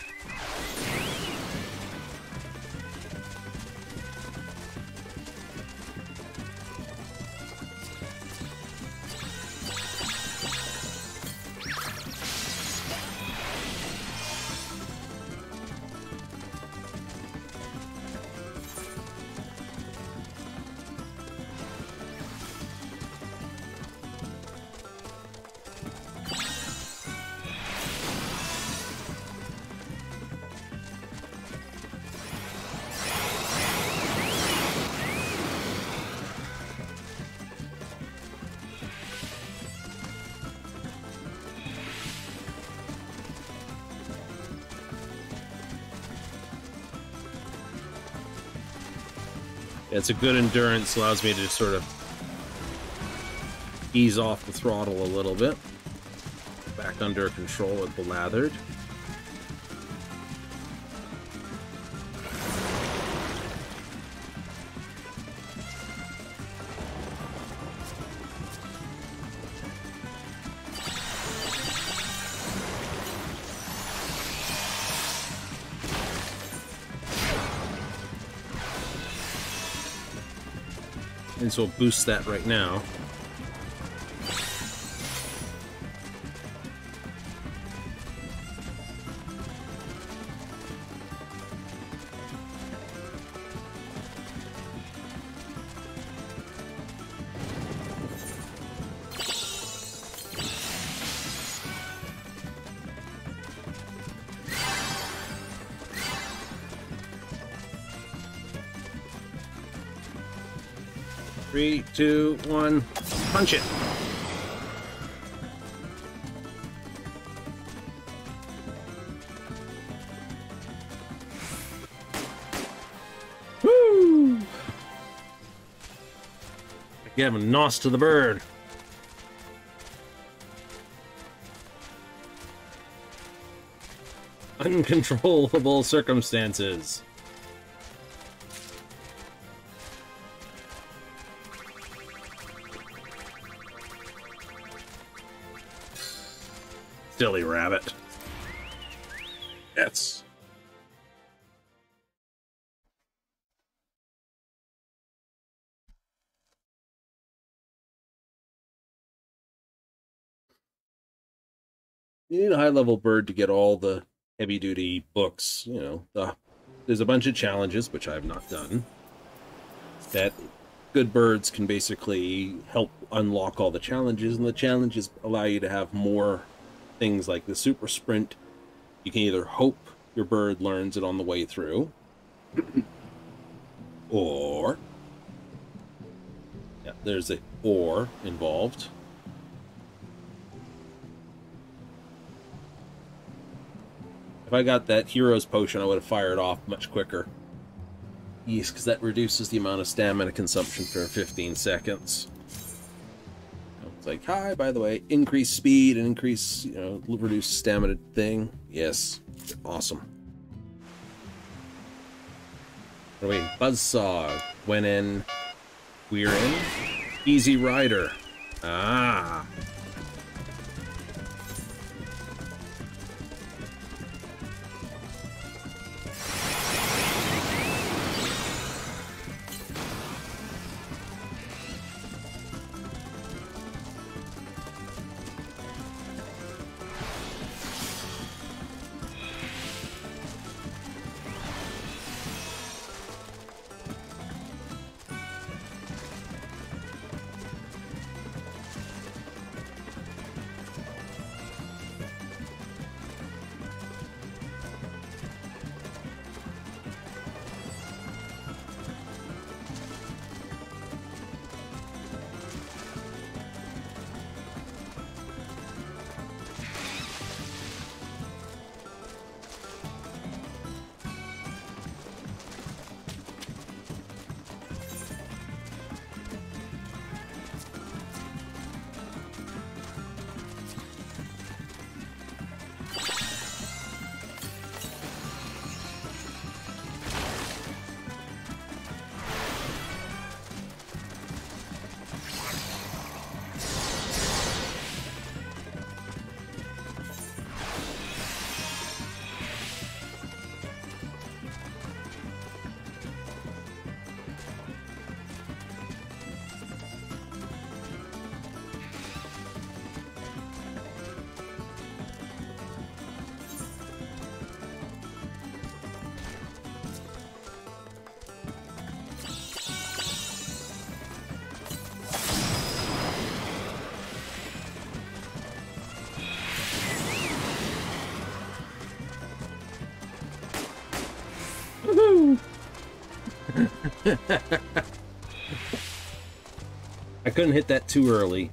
It's a good endurance, allows me to just sort of ease off the throttle a little bit. Back under control with the lathered. And so we'll boost that right now. Three, two, one, punch it. Woo! Give a nos to the bird. Uncontrollable circumstances. Silly rabbit. Yes. You need a high-level bird to get all the heavy-duty books. You know, there's a bunch of challenges, which I have not done, that good birds can basically help unlock all the challenges, and the challenges allow you to have more things like the super sprint. You can either hope your bird learns it on the way through, or... yeah, there's a or involved. If I got that hero's potion, I would have fired off much quicker. Yes, because that reduces the amount of stamina consumption for 15 seconds. It's like, hi, by the way, increase speed and increase, you know, reduce stamina thing. Yes, awesome. Oh, wait, Buzzsaw went in. We're in. Easy Rider. Ah. I couldn't hit that too early.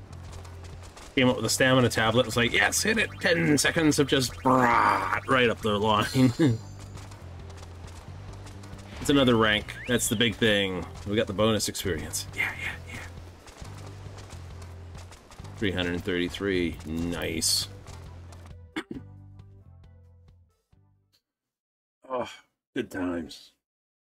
Came up with a stamina tablet. It's like, yes, hit it. 10 seconds of just right up the line. It's another rank. That's the big thing. We got the bonus experience. Yeah. 333. Nice. Oh, good times.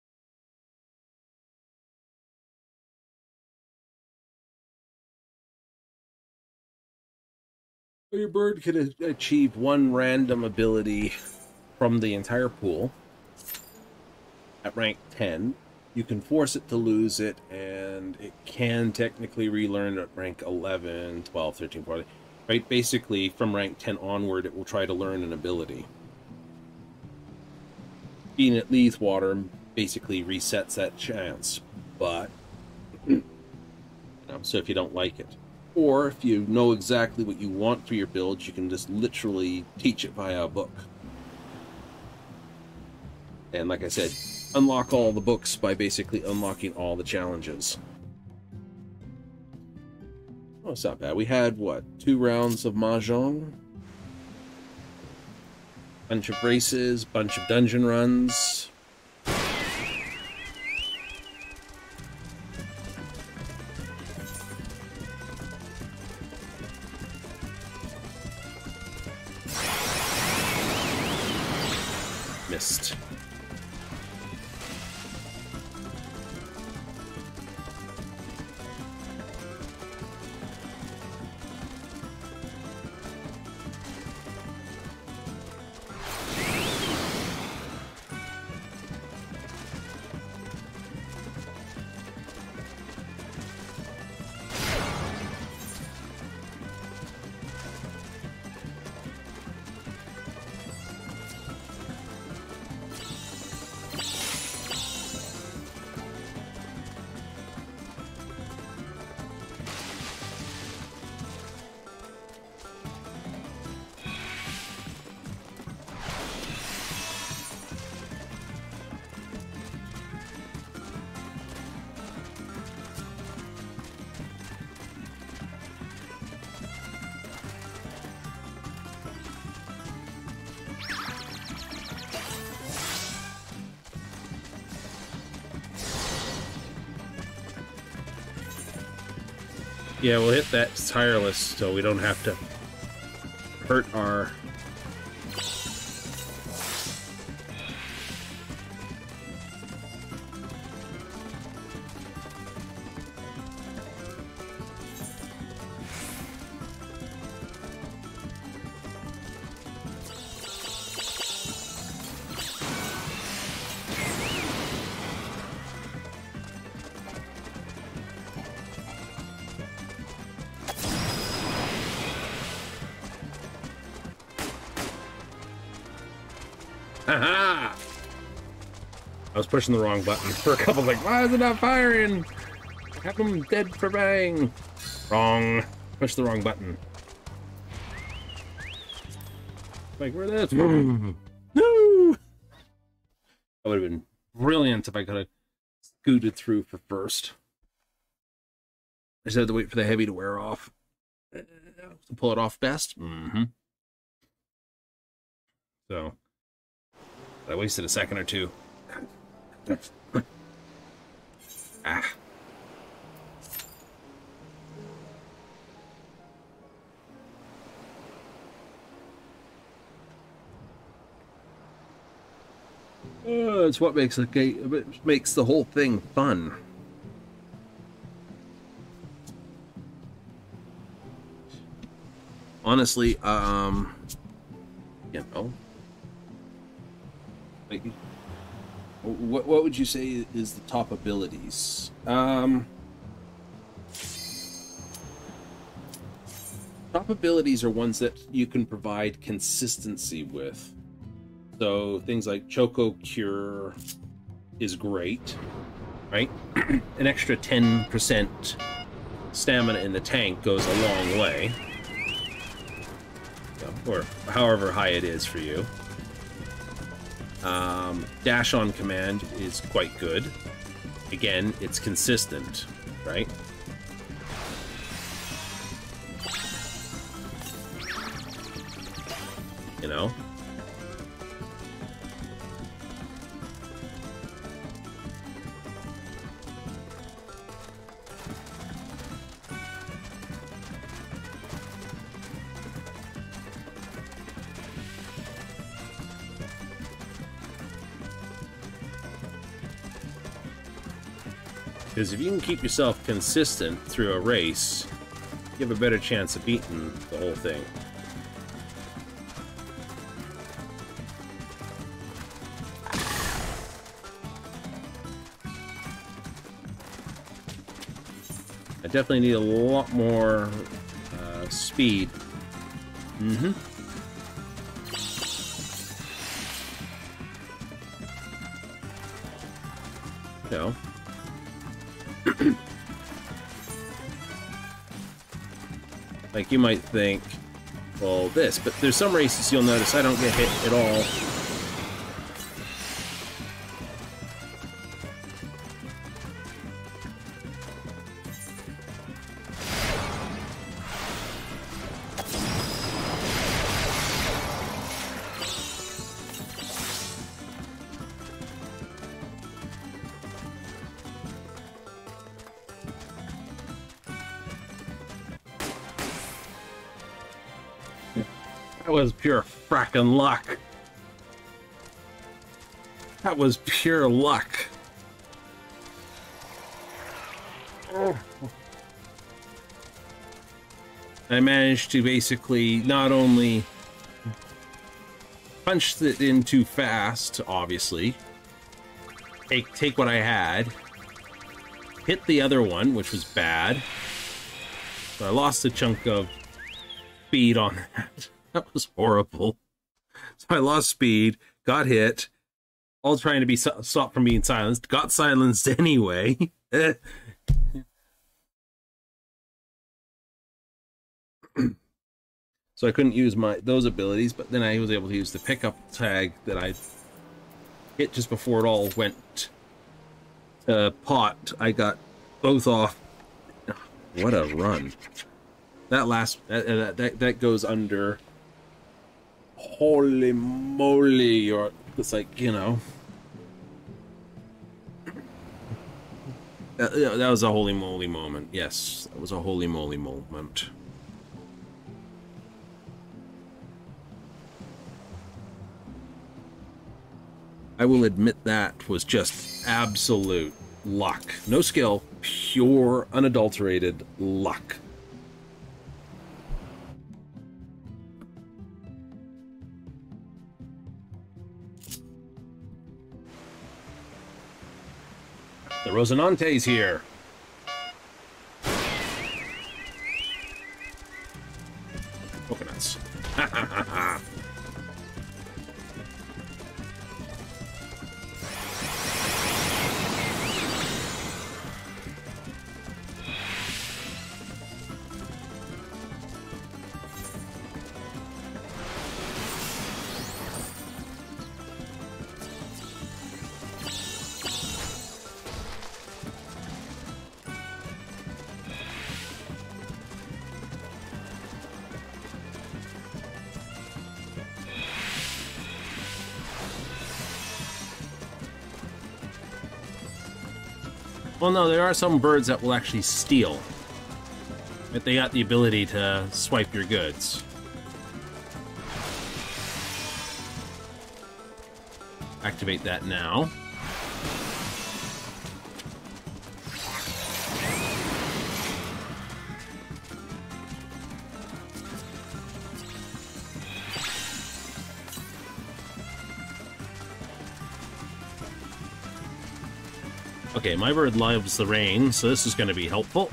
Your bird could achieve one random ability from the entire pool at rank 10. You can force it to lose it, and it can technically relearn at rank 11, 12, 13, 14. Right? Basically, from rank 10 onward, it will try to learn an ability. Being at Leithwater basically resets that chance, but... so if you don't like it. Or if you know exactly what you want for your build, you can just literally teach it via a book. And like I said, unlock all the books by basically unlocking all the challenges. Oh, it's not bad. We had, what, 2 rounds of Mahjong? Bunch of races, bunch of dungeon runs. Missed. Yeah, we'll hit that tireless so we don't have to hurt our... Haha! I was pushing the wrong button for a couple, like, why is it not firing? Have them dead for bang. Wrong. Push the wrong button. Like, where that's No! That would have been brilliant if I could have scooted through for first. I just had to wait for the heavy to wear off. To pull it off best. So, I wasted a second or two. Ah. It's what makes makes the whole thing fun. Honestly, you know, like, what would you say is the top abilities? Top abilities are ones that you can provide consistency with. So things like Choco Cure is great, right? An extra 10% stamina in the tank goes a long way. Or however high it is for you. Dash on command is quite good. Again, it's consistent, right? You know? Because if you can keep yourself consistent through a race, you have a better chance of beating the whole thing. I definitely need a lot more speed. No. Like, you might think, well, this, but there's some races you'll notice I don't get hit at all. That was pure frackin' luck. That was pure luck. Oh. I managed to basically not only punch it in too fast, obviously, take what I had, hit the other one, which was bad, so I lost a chunk of speed on that. That was horrible. So I lost speed, got hit, all trying to be stopped from being silenced, got silenced anyway. So I couldn't use those abilities, but then I was able to use the pickup tag that I hit just before it all went pot. I got both off. What a run. That last that goes under. Holy moly, or it's like, you know. That was a holy moly moment. Yes, that was a holy moly moment. I will admit that was just absolute luck. No skill, pure, unadulterated luck. The Rosinante's here. Coconuts. Ha ha ha ha. Well, no, there are some birds that will actually steal. But they got the ability to swipe your goods. Activate that now. Okay, my bird loves the rain, so this is going to be helpful.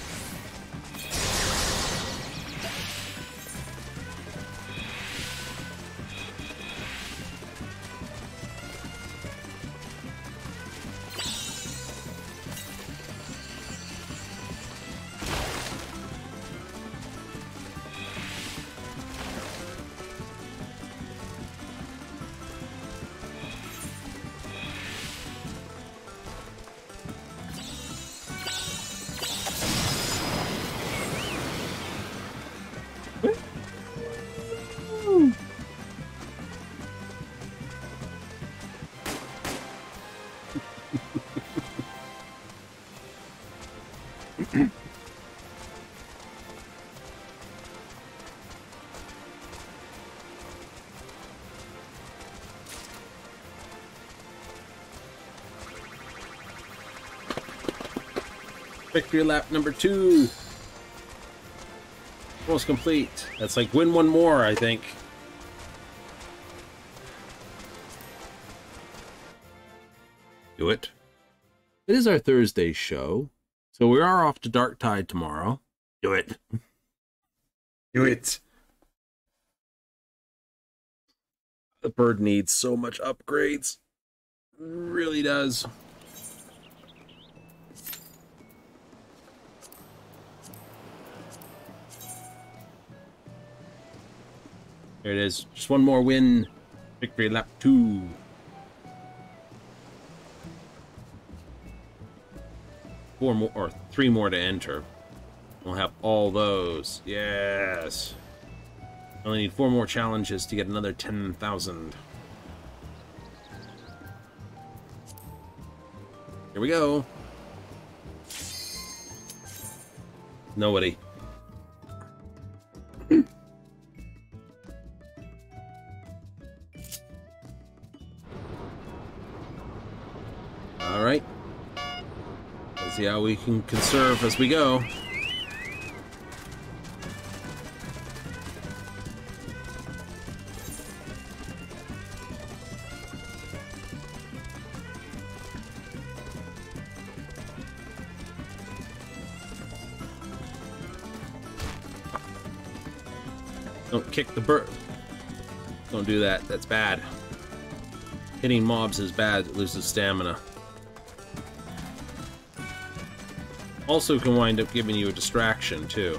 Victory lap number 2. Almost complete. That's like win one more, I think. Do it. It is our Thursday show, so we are off to Darktide tomorrow. Do it. Do it. The bird needs so much upgrades. It really does. There it is. Just one more win. Victory lap 2. Four more, or 3 more to enter. We'll have all those. Yes. Only need 4 more challenges to get another 10,000. Here we go. Nobody. All right. Let's see how we can conserve as we go. Don't kick the bird. Don't do that. That's bad. Hitting mobs is bad. It loses stamina. Also can wind up giving you a distraction, too.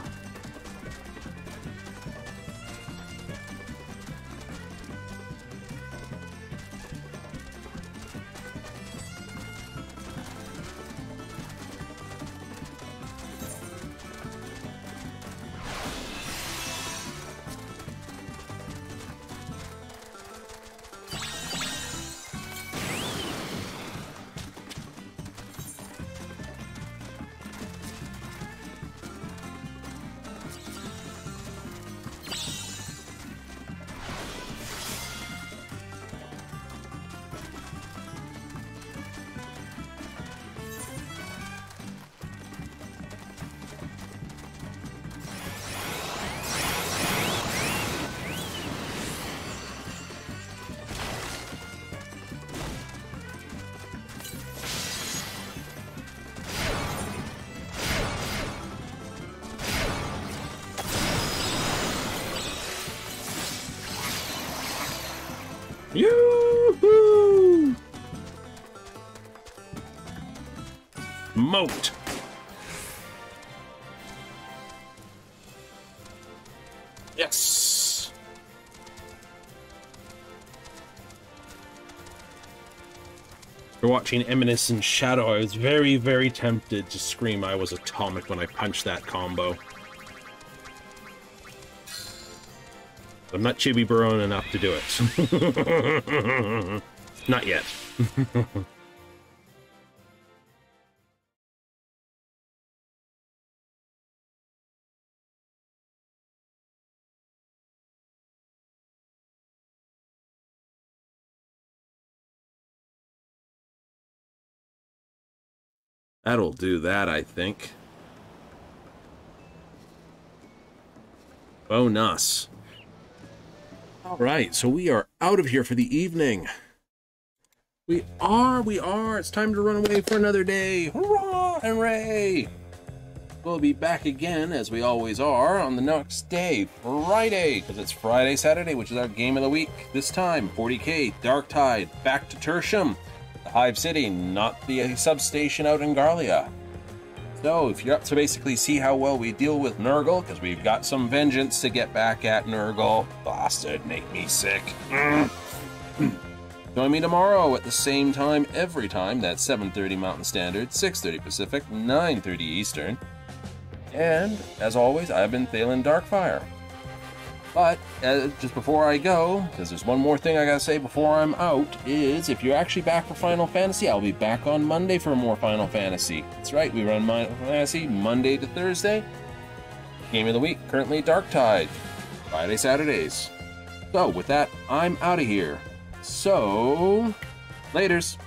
Yoo-hoo! Moat. Yes. After watching Eminence Shadow, I was very, very tempted to scream I was atomic when I punched that combo. I'm not Chibi Barone enough to do it. Not yet. That'll do that, I think. Bonus. Alright, so we are out of here for the evening. We are. It's time to run away for another day. Hurrah and hooray! We'll be back again, as we always are, on the next day, Friday, because it's Friday, Saturday, which is our game of the week. This time, 40k, Darktide, back to Tertium, the Hive City, not the substation out in Garlia. So, if you're up to basically see how well we deal with Nurgle, because we've got some vengeance to get back at Nurgle. Bastard, make me sick. Join me tomorrow at the same time every time. That's 7:30 Mountain Standard, 6:30 Pacific, 9:30 Eastern. And, as always, I've been Thalen Darkfire. But, just before I go, because there's one more thing I gotta say before I'm out, is if you're actually back for Final Fantasy, I'll be back on Monday for more Final Fantasy. That's right, we run Final Fantasy Monday to Thursday. Game of the week, currently Darktide. Friday, Saturdays. So, with that, I'm out of here. So, laters.